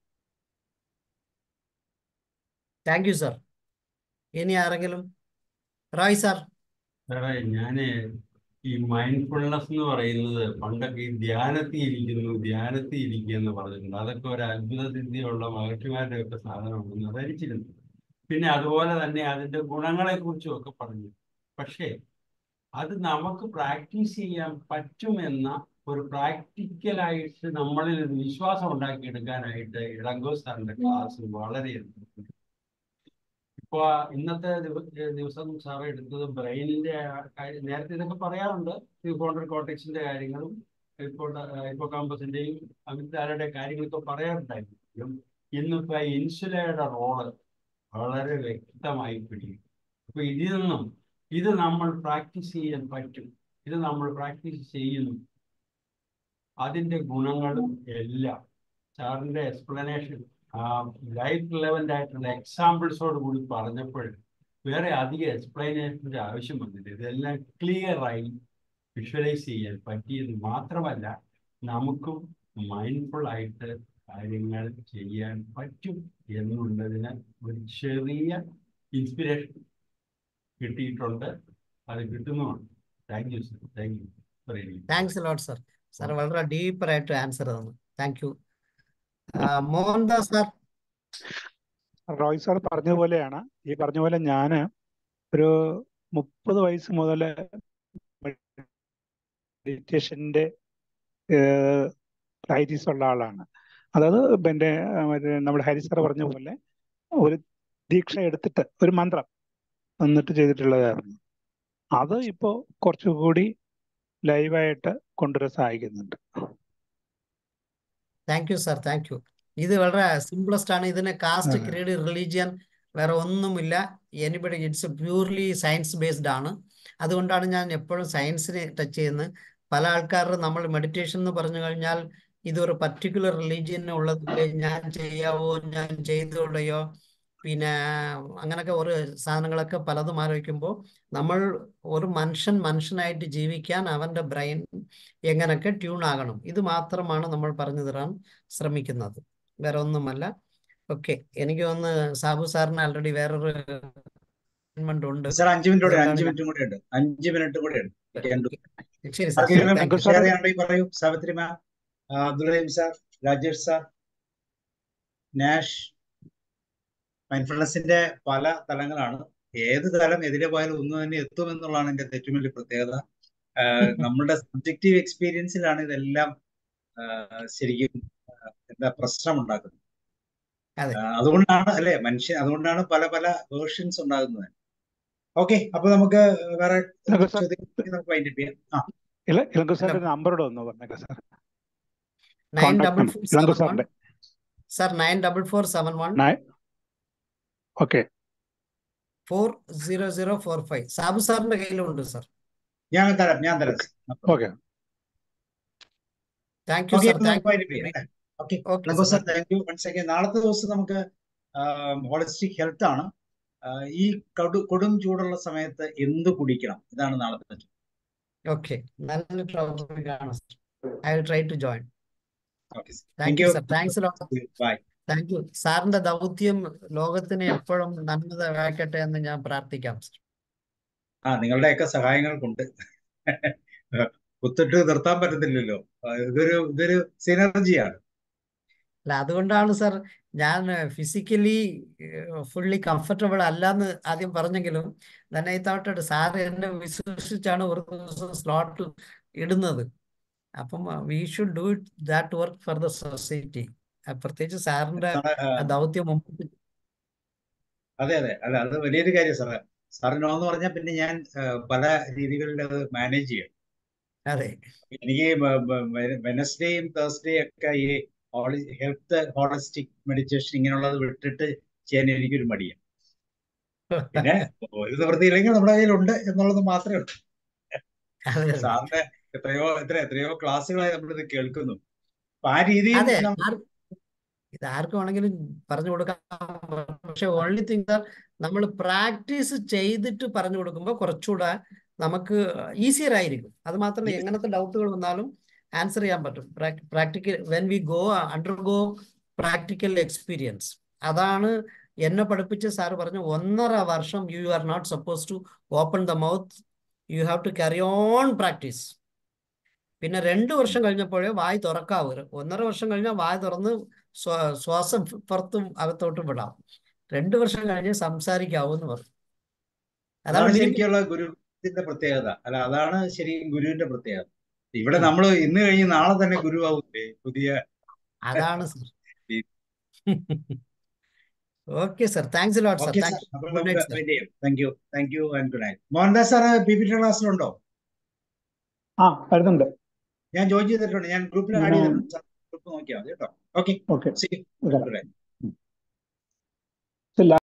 Thank you sir. ഇനി ആരെങ്കിലും? റോയ് സാർ. സാറേ, ഞാന് ഈ മൈൻഡ്ഫുൾനെസ് എന്ന് പറയുന്നത് പണ്ടൊക്കെ ഈ ധ്യാനത്തിൽ ഇരിക്കുക എന്ന് പറഞ്ഞിട്ടുണ്ട്. അതൊക്കെ ഒരു അത്ഭുത സിദ്ധിയുള്ള മഹർഷിമാരുടെ ഒക്കെ സാധനമാണെന്ന് ധരിച്ചിരുന്നു. പിന്നെ അതുപോലെ തന്നെ അതിന്റെ ഗുണങ്ങളെ കുറിച്ചും ഒക്കെ പറഞ്ഞു. പക്ഷേ അത് നമുക്ക് പ്രാക്ടീസ് ചെയ്യാൻ പറ്റുമെന്ന ഒരു പ്രാക്ടിക്കലായിട്ട് നമ്മളിൽ ഒരു വിശ്വാസം ഉണ്ടാക്കിയെടുക്കാനായിട്ട് ഇളങ്കോ സാറിന്റെ ക്ലാസ് വളരെ ഇപ്പൊ ഇന്നത്തെ ദിവസം സാറ് എടുത്തത് ബ്രെയിനിന്റെ കാര്യം. നേരത്തെ ഇതൊക്കെ പറയാറുണ്ട്, പ്രീഫ്രോണ്ടൽ കോർട്ടെക്സിന്റെ കാര്യങ്ങളും ഹിപ്പോകാമ്പസിന്റെയും അമിഗ്ഡാലയുടെ കാര്യങ്ങളൊക്കെ പറയാറുണ്ടായിരുന്നു. ഇന്നിപ്പോ ഇൻസുലയുടെ റോള് വളരെ വ്യക്തമായി പിടിക്കും. അപ്പൊ ഇതിൽ നിന്നും ഇത് നമ്മൾ പ്രാക്ടീസ് ചെയ്യാൻ പറ്റും. ഇത് നമ്മൾ പ്രാക്ടീസ് ചെയ്യുന്നു. അതിന്റെ ഗുണങ്ങളും എല്ലാം സാറിന്റെ എക്സ്പ്ലനേഷൻ ലൈഫ് റിലവൻ്റ് ആയിട്ടുള്ള എക്സാമ്പിൾസോട് കൂടി പറഞ്ഞപ്പോൾ വേറെ അധികം എക്സ്പ്ലനേഷൻ്റെ ആവശ്യം വന്നില്ല. ഇതെല്ലാം ക്ലിയറായി വിഷ്വലൈസ് ചെയ്യാൻ പറ്റിയത് മാത്രമല്ല, നമുക്കും മൈൻഡ്ഫുൾ ആയിട്ട് കാര്യങ്ങൾ ചെയ്യാൻ പറ്റും എന്നുള്ളതിന് ഒരു ചെറിയ ഇൻസ്പിറേഷൻ കിട്ടിയിട്ടുണ്ട്. അത് കിട്ടുന്നുമുണ്ട്. Thank you sir. Thank you. Thanks lot sir. Sir വളരെ ഡീപ്പറായിട്ട് ആൻസർ തന്നു. Thank you. Mohandas sir. Roy sir പറഞ്ഞ പോലെയാണ്, ഈ പറഞ്ഞ പോലെ ഞാൻ ഒരു 30 വയസ്സ് മുതൽ മെഡിറ്റേഷൻ്റെ പ്രാക്ടീസ് ഉള്ള ആളാണ്. അതായത് പിന്നെ നമ്മുടെ ഹരി സാർ പറഞ്ഞ പോലെ ഒരു ദീക്ഷ എടുത്തിട്ട് ഒരു മന്ത്രം എന്നിട്ട് ചെയ്തിട്ടുള്ളതായിരുന്നു. അത് ഇപ്പോൾ കുറച്ചുകൂടി ലൈവായിട്ട് കൊണ്ടുവരാൻ സഹായിക്കുന്നുണ്ട്. Thank you sir, thank you. ഇത് വളരെ സിംപ്ലസ്റ്റ് ആണ്. ഇതിന് കാസ്റ്റ്, ക്രീഡ്, റിലീജിയൻ വേറെ ഒന്നുമില്ല. Anybody, it's purely science based ആണ്. അതുകൊണ്ടാണ് ഞാൻ എപ്പോഴും സയൻസിനെ ടച്ച് ചെയ്യുന്നത്. പല ആൾക്കാരും നമ്മൾ മെഡിറ്റേഷൻ എന്ന് പറഞ്ഞു കഴിഞ്ഞാൽ ഇതൊരു പർട്ടിക്കുലർ റിലീജിയനുള്ളതില്ലേ, ഞാൻ ചെയ്യാവോ, ഞാൻ ചെയ്തോളയോ, പിന്നെ അങ്ങനൊക്കെ ഒരു സാധനങ്ങളൊക്കെ പലതും ആലോചിക്കുമ്പോൾ നമ്മൾ ഒരു മനുഷ്യനായിട്ട് ജീവിക്കാൻ അവൻ്റെ ബ്രെയിൻ എങ്ങനെയൊക്കെ ട്യൂൺ ആകണം, ഇത് മാത്രമാണ് നമ്മൾ പറഞ്ഞു തരാൻ ശ്രമിക്കുന്നത്, വേറെ ഒന്നുമല്ല. ഓക്കെ, എനിക്ക് തോന്നുന്നു സാബു സാറിന് ആൾറെഡി വേറൊരു ഉണ്ട്. സാർ 5 മിനിറ്റ് കൂടെ, 5 മിനിറ്റും കൂടെ ഉണ്ട്. 5 മിനിറ്റ് കൂടെ ഉണ്ട്. ശരി സാർ. പറയൂ. Savitri ma'am, Abdul Rahim sir, Rajesh sir, നാഷ്. മൈൻഡ്ഫുൾനെസിന്റെ പല തലങ്ങളാണ്. ഏത് തലം എതിരെ പോയാലും ഒന്ന് തന്നെ എത്തുമെന്നുള്ളതാണ് എന്റെ ഏറ്റവും വലിയ പ്രത്യേകത. നമ്മളുടെ സബ്ജക്റ്റീവ് എക്സ്പീരിയൻസിലാണ് ഇതെല്ലാം ശരിക്കും പ്രശ്നം ഉണ്ടാക്കുന്നത്. അതുകൊണ്ടാണ് അല്ലെ അതുകൊണ്ടാണ് പല പല വേർഷൻസ് ഉണ്ടാകുന്നത്. ഓക്കെ, അപ്പൊ നമുക്ക് വേറെ വൈൻഡ് അപ്പ് ചെയ്യാം. നമ്പറോട് ഒന്ന് പറഞ്ഞേക്കാം സാർ. 94471 സാർ. 94471 ഓക്കെ 40045. സാബു സാറിന്റെ കയ്യിലുണ്ട് സാർ. ഞാൻ തരാം. Okay, thank you sir. Thank you once again. നാളത്തെ ദിവസം നമുക്ക് ഹോളിസ്റ്റിക് ഹെൽത്ത് ആണ്. ഈ കൊടും ചൂടുള്ള സമയത്ത് എന്ത് കുടിക്കണം, ഇതാണ് നാളത്തെ. ഓക്കെ, നല്ല ടോപ്പിക് ആണ്. I will try to join. Okay. Thank you sir. Thanks a lot. Bye. Thank you. സാറിന്റെ ദൗത്യം ലോകത്തിന് എപ്പോഴും നന്മ വായിക്കട്ടെ എന്ന് ഞാൻ പ്രാർത്ഥിക്കാം സർ. നിങ്ങളുടെയൊക്കെ സഹായങ്ങൾ കൊണ്ട് കുത്തിട്ട് നിർത്താൻ പറ്റത്തില്ലല്ലോ. ഇതൊരു സിനർജിയാണ്. അല്ല, അതുകൊണ്ടാണ് സർ ഞാൻ ഫിസിക്കലി ഫുള്ളി കംഫർട്ടബിൾ അല്ലാന്ന് ആദ്യം പറഞ്ഞെങ്കിലും തന്നെ ഈ തോട്ടട്ട് സാറ് എന്നെ വിശ്വസിച്ചാണ് ഒരു ദിവസം സ്ലോട്ട് ഇടുന്നത്. അപ്പം we should do it that work for the society. പ്രത്യേകിച്ച് സാറിന്റെ ദൗത്യം മുമ്പ്. അതെ അതെ, അല്ല അത് വലിയൊരു കാര്യം സാറേ. സാറിനോ എന്ന് പറഞ്ഞാൽ പിന്നെ ഞാൻ പല രീതികളിൽ അത് മാനേജ് ചെയ്യും. അതെ, എനിക്ക് വെനസ്ഡേയും തേഴ്സ്ഡേയും ഒക്കെ ഈ ഹെൽത്ത് ഹോളിസ്റ്റിക് മെഡിറ്റേഷൻ ഇങ്ങനെയുള്ളത് വിട്ടിട്ട് ചെയ്യാൻ എനിക്കൊരു മടിയാണ്. പിന്നെ ഒരു നിവൃത്തിയില്ലെങ്കിൽ നമ്മുടെ കയ്യിലുണ്ട് എന്നുള്ളത് മാത്രമേ ഉള്ളൂ. അതെ, സാറിന്റെ എത്രയോ ക്ലാസ്സുകളായി നമ്മളിത് കേൾക്കുന്നു. അപ്പൊ ആ രീതിയിൽ അതെ. ഇത് ആർക്കും വേണമെങ്കിലും പറഞ്ഞു കൊടുക്കാം. പക്ഷെ ഓൺലി തിങ് നമ്മൾ പ്രാക്ടീസ് ചെയ്തിട്ട് പറഞ്ഞു കൊടുക്കുമ്പോൾ കുറച്ചുകൂടെ നമുക്ക് ഈസിയർ ആയിരിക്കും. അത് മാത്രമല്ല, എങ്ങനത്തെ ഡൗട്ടുകൾ വന്നാലും ആൻസർ ചെയ്യാൻ പറ്റും. Practical when we go undergo practical experience. അതാണ് എന്നെ പഠിപ്പിച്ച സാറ് പറഞ്ഞു, 1.5 വർഷം you are not suppose to open the mouth, you have to carry on practice. പിന്നെ 2 വർഷം കഴിഞ്ഞപ്പോഴേ വായി തുറക്കാവൂ. 1.5 വർഷം കഴിഞ്ഞാൽ വായി തുറന്ന് ശ്വാസം പുറത്തും അകത്തോട്ടും വിടാം. 2 വർഷം കഴിഞ്ഞ് സംസാരിക്കാവൂ എന്ന് പറഞ്ഞു. അതാണ് ശരിക്കുള്ള ഗുരുവിന്റെ പ്രത്യേകത. അല്ല, അതാണ് ശരിക്കും ഗുരുവിന്റെ പ്രത്യേകത. ഇവിടെ നമ്മൾ ഇന്ന് കഴിഞ്ഞ് നാളെ തന്നെ ഗുരുവാകൂലേ പുതിയ. അതാണ് sir. Okay sir, thanks lot sir. Thank you and good night. Mohandas sir PPT ക്ലാസ്സിലുണ്ടോ? വരുന്നുണ്ട്. ഞാൻ ജോയിൻ ചെയ്തിട്ടുണ്ട്. ഞാൻ ഗ്രൂപ്പിൽ ആഡ് ചെയ്തിട്ടുണ്ട്. ഗ്രൂപ്പ് നോക്കിയാൽ മതി കേട്ടോ. ഓക്കെ.